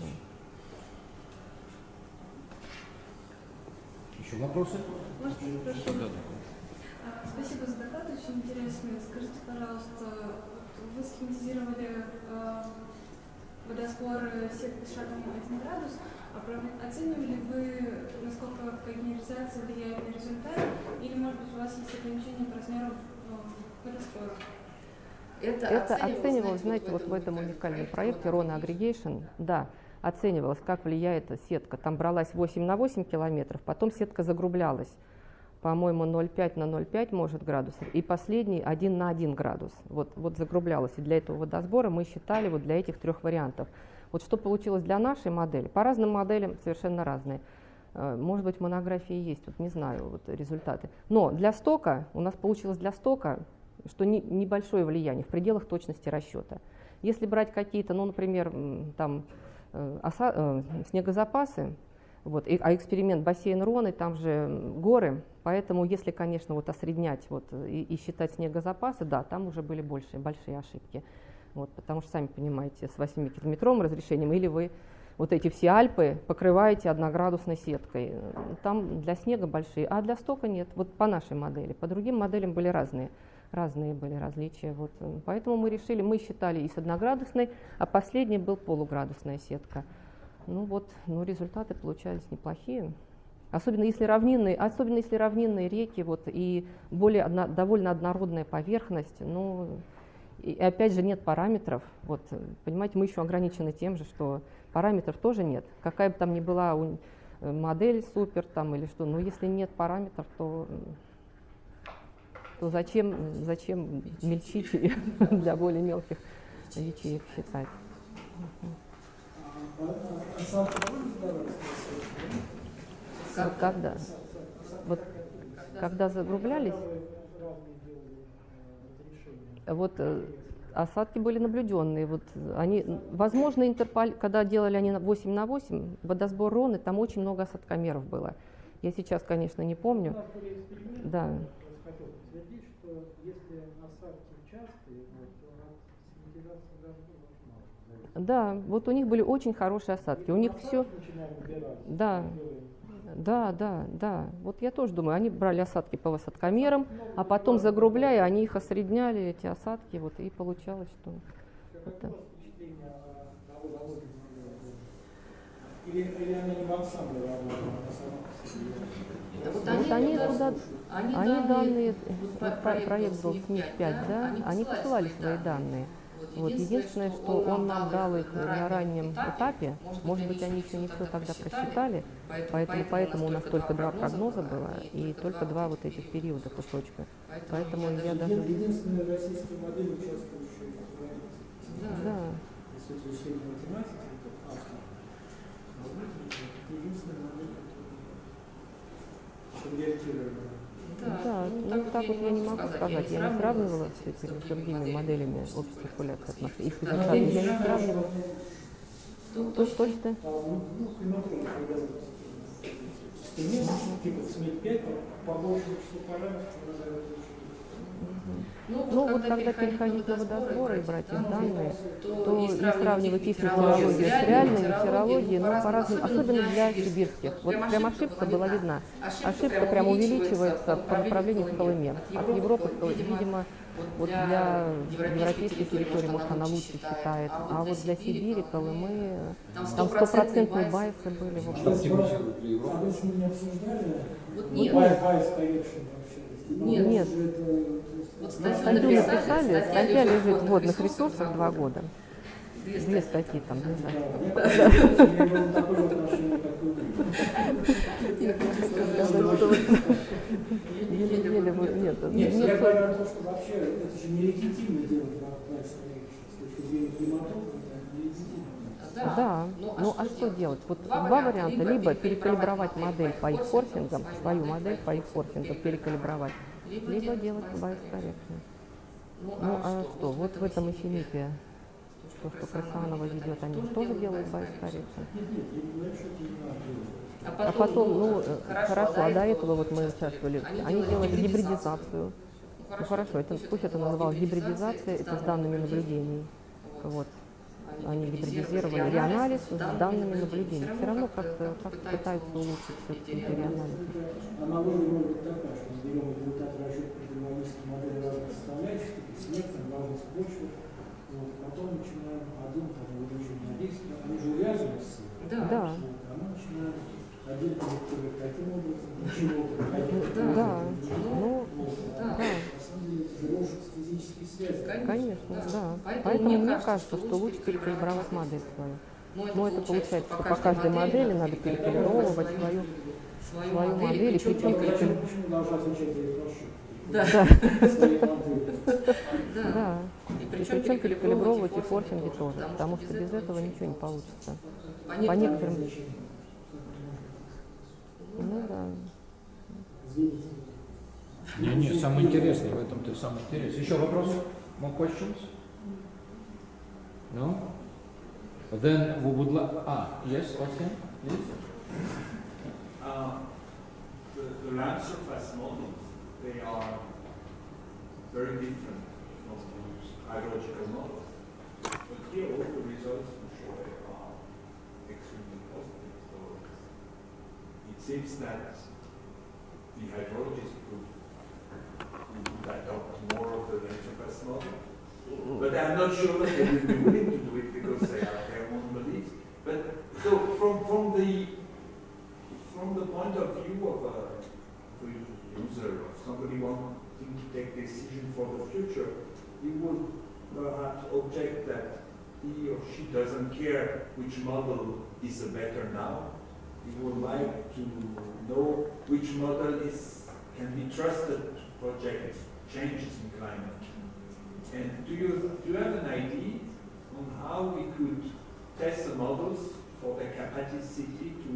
Еще вопросы? Можно спрошу? Спасибо за доклад, очень интересный. Скажите, пожалуйста, вы схематизировали э, водосбор сетки с шагом один градус, а оценивали вы, насколько когенеризация влияет на результат, или, может быть, у вас есть ограничения по размеру э, водосбора? Это, это оценивалось, знаете, вот в этом уникальном проекте Rona Aggregation, да, оценивалось, как влияет сетка. Там бралась восемь на восемь километров, потом сетка загрублялась, по-моему, ноль целых пять на ноль целых пять может градусов, и последний один на один градус. Вот, вот загрублялась. И для этого водосбора мы считали вот для этих трех вариантов. Вот что получилось для нашей модели? По разным моделям совершенно разные. Может быть, в монографии есть, вот не знаю, вот результаты. Но для стока, у нас получилось для стока, что не, небольшое влияние в пределах точности расчета. Если брать какие-то, ну, например, там, оса, э, снегозапасы, вот, и, а эксперимент бассейн Роны, там же горы, поэтому если, конечно, вот осреднять вот, и, и считать снегозапасы, да, там уже были большие, большие ошибки. Вот, потому что, сами понимаете, с восьмикилометровым разрешением или вы вот эти все Альпы покрываете одноградусной сеткой. Там для снега большие, а для стока нет. Вот по нашей модели. По другим моделям были разные. Разные были различия. Вот. Поэтому мы решили, мы считали и с одноградусной, а последний был полуградусная сетка. Ну вот, ну, результаты получались неплохие. Особенно если равнинные, особенно если равнинные реки вот, и более одно, довольно однородная поверхность. Ну, и опять же нет параметров. Вот, понимаете, мы еще ограничены тем же, что параметров тоже нет. Какая бы там ни была модель супер там, или что, но если нет параметров, то... то зачем, зачем мельчить и для более мелких ячеек считать? Вот когда, вот, когда загрублялись, вот осадки были наблюденные. Вот они, возможно, Интерполь, когда делали они восемь на восемь, водосбор Роны, там очень много осадкомеров было. Я сейчас, конечно, не помню. Да. Хотел подтвердить, что если осадки частые, то от синтезации дождя очень мало. Да, вот у них были очень хорошие осадки. У них все. Да. Да, да, да. Вот я тоже думаю, они брали осадки по осадкомерам, а потом, загрубляя, они их осредняли, эти осадки, вот, и получалось, что... Это... Или, или она не в ансамбле работала, а сама? Вот они, они туда, они данные, данные вот проект, проект, проект был СМИК пять, да, они, они посылали свои данные. Вот, единственное, что он нам дал их на раннем этапе, может быть, они еще не все тогда просчитали, поэтому, поэтому у нас только два прогноза было и только два вот этих периода кусочка. Поэтому я даже... Единственная российская модель, участвующая в да. Институте исследований математики, это автор. Единственная модель, которая конвертировала. Да, ну, ну так вот я не могу сказать, я не сравнивала с этими другими моделями общей циркуляции атмосферы. Их результаты я не сравнивала. То, что что? Типа СМИК пять по большему числу параметров назовет. Ну, ну вот когда переходить на водосборы и брать их данные, то и сравнивать их метеорологию с реальной метеорологией, но по-разному, особенно для сибирских. Вот прям ошибка была видна. Ошибка прям увеличивается по направлению к Колыме. От Европы, видимо, вот для европейской территории, может, она лучше считает, а вот для Сибири, Колымы, там стопроцентные байсы были. В общем. А вы с ними не обсуждали? Нет. Байс, конечно, Нет. Нет. Вот статью написали, статья лежит в водных ресурсах два года. Две статьи там, две статьи. Еле-еле вы... Нет, нет, я говорю о том, что вообще это же нелегитимно делать с точки зрения климатологии, это нелегитимно. Да, ну а что делать? Вот два варианта. Либо перекалибровать модель по их форсингам, свою модель по их форсингам перекалибровать, либо делать байс-коррекцию. Ну а что, вот в этом эфемипе, то, что Красанова ведет, они тоже делают байс-коррекцию. А потом, ну хорошо, а до этого вот мы участвовали, они делали гибридизацию. Ну хорошо, это, пусть это называлось гибридизация, это с данными наблюдений. Вот. Они гибридизировали реанализ с данными наблюдений. Все равно как-то как пытаются улучшить все-таки реанализ. Аналогия может быть такая, что мы берем результаты расчета программистской модели разных составляющих, таких смертных, важных почвы, вот, потом начинаем один, потом увеличиваем на десять, они же увязаны с да. Да. А мы начинаем один корректировать таким образом, ничего проходить. Да, ну, да. На самом деле, это же рушит физические связи. Конечно, да. Поэтому мне кажется, что лучше перекалибровать модель свою. Но это получается, что по каждой модели надо перекалибровывать свою, свою модель, и причем перекалибровать. Да. Да. И причем перекалибровывать и форсинги тоже, потому что без этого ничего не получится. По некоторым... Ну да. Не, не, самое интересное в этом-то самое интересное. Еще вопрос? More questions? No? Then we would like... Ah, yes, Ossian, please. Uh, the, the land surface models, they are very different from the hydrological models. But here all the results we show are extremely positive. So it seems that the hydrologists could, could adopt more of the land surface model. But I'm not sure that they will be willing to do it because they have their own beliefs. But so from from the from the point of view of a, of a user, of somebody wanting to take decision for the future, he would perhaps object that he or she doesn't care which model is the better now. He would like to know which model is can be trusted to project changes in climate. And do you, do you have an idea on how we could test the models for their capacity to,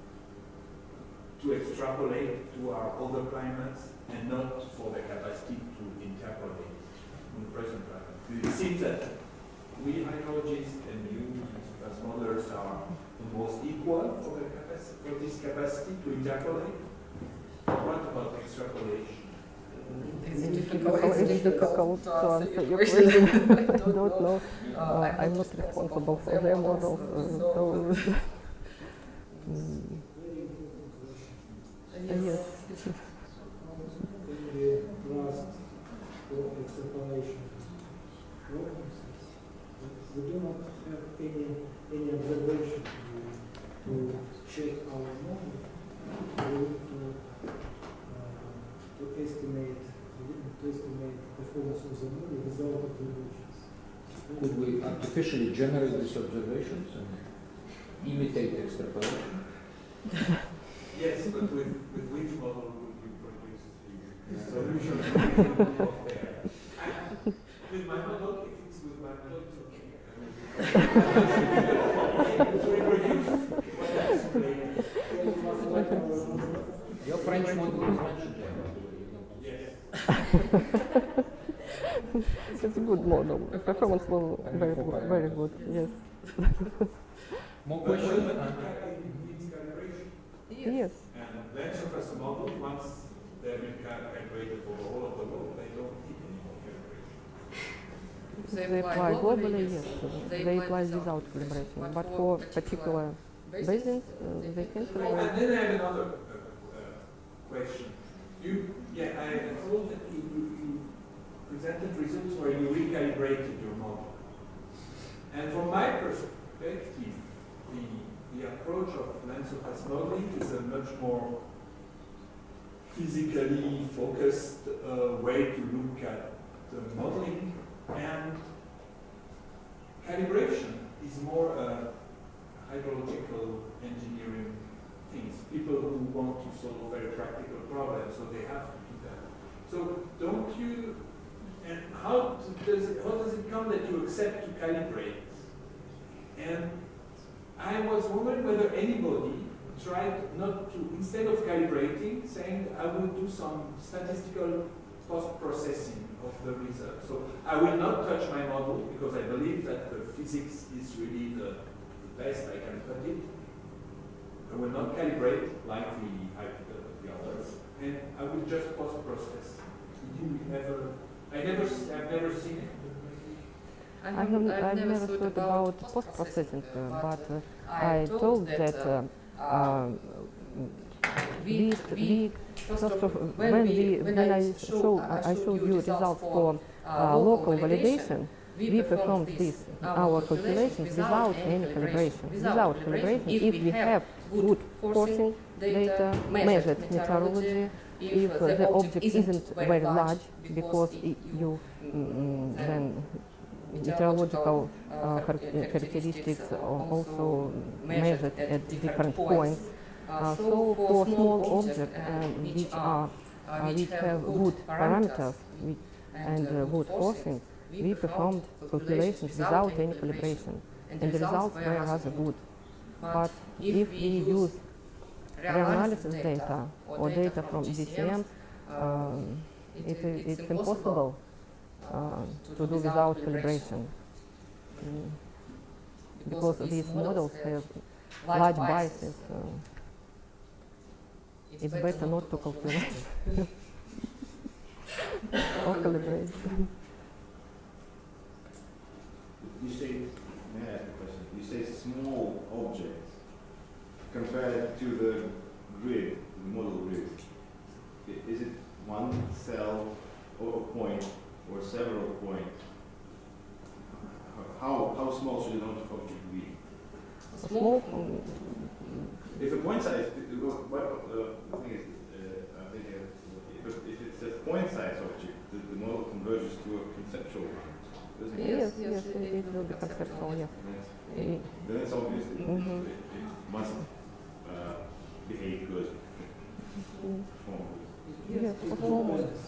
to extrapolate to our other climates and not for their capacity to interpolate on the present climate? Do you see seems that we hydrologists and you as modelers are the most equal for, the capacity, for this capacity to interpolate. What about extrapolation? It's difficult, it's difficult to answer your question. I don't know. Uh, I'm not responsible for their models. Uh, so mm, yes. For extrapolation problems, we do not have any any observation to, to check our model, to, to, uh, to estimate to estimate performance of the model without observations. Could we artificially generate these observations and imitate extrapolation? Yes, but with, with which model would you produce the solution? With my model, if it's with my model, it's okay. Your French model is mentioned there. Yes. It's a good model. The performance was very good. Very good. Yes. More questions? Yes. And then surface model, once they've been calibrated for all of the world, they don't need any more calibration. They apply globally, yes. They apply without calibration. But for particular basins, uh, they can Oh, calibrate. and then I have another uh, uh, question. You, yeah, I thought that you, you, you presented results where you recalibrated your model. And from my perspective, the, the approach of land surface modeling is a much more physically focused uh, way to look at the modeling, and calibration is more uh, hydrological engineering things. People who want to solve very practical problems, so they have to do that. So don't you, and how does it, how does it come that you accept to calibrate? And I was wondering whether anybody tried not to, instead of calibrating, saying I will do some statistical post-processing of the result. So I will not touch my model because I believe that the physics is really the, the best I can put it. I will not calibrate like the, the, the others, and I will just post-process. Did you ever? I never, I've never seen it. I have, I've never thought about post-processing, uh, but uh, I told that uh, uh, we, we first of, when we when I show I showed you results for uh, local validation, we performed this our calculations without any calibration. Without calibration, if we have good forcing data, measured meteorology, if uh, the object isn't very large, because I, you mm, then meteorological uh, characteristics are also measured at different points. Uh, so for small objects uh, which are uh, which have good parameters which, and uh, good forcing, we performed calculations without any calibration, and the results were rather good. But if we use reanalysis data or data from D C M, um, it, it's impossible uh, to do without calibration, mm. because these models have large biases. Uh, it's better not to calculate or calibrate. You say, may I ask a question? You say small objects compared to the grid, the model grid. I- Is it one cell or a point or several points? How, how small should an object be? Small, um, If a point size, what, uh, the thing is, uh, I think uh, if, if it's a point size object, the, the model converges to a conceptual one. Doesn't it? yes, yes, it, it will be conceptual, yes. Then then it's obvious that Mhm. it, it must uh, behave good. Mm. Perform good. Yes, for small models.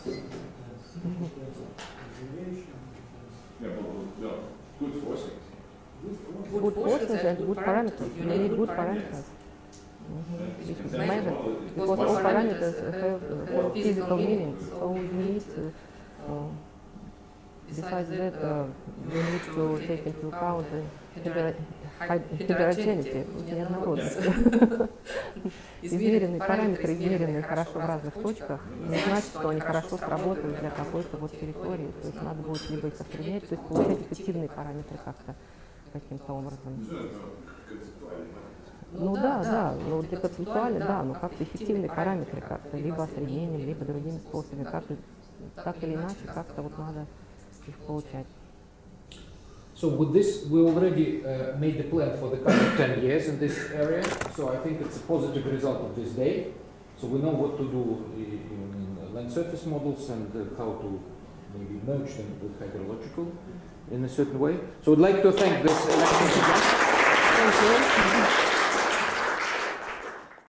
Yeah, but, well, good forcings. Good forces and good parameters. You need good parameters. Mm-hmm. Which is measured, because all parameters have uh, physical meaning, so you need uh, uh, Besides that, uh, we need to take into account the heter- heterogeneity, неоднородность. Измеренные параметры, измеренные хорошо в разных точках, не значит, что они хорошо сработают для какой-то вот территории. То есть надо будет либо их осреднять, то есть получать эффективные параметры как-то каким-то образом. Ну да, да, ну для концептуально, да, но как-то эффективные параметры как-то, либо осреднением, либо другими способами, как, так или иначе, как-то вот надо их получать. So with this, we already uh, made the plan for the coming ten years in this area. So I think it's a positive result of this day. So we know what to do in land surface models and uh, how to maybe merge them with hydrological in a certain way. So I'd like to thank this. Thank you.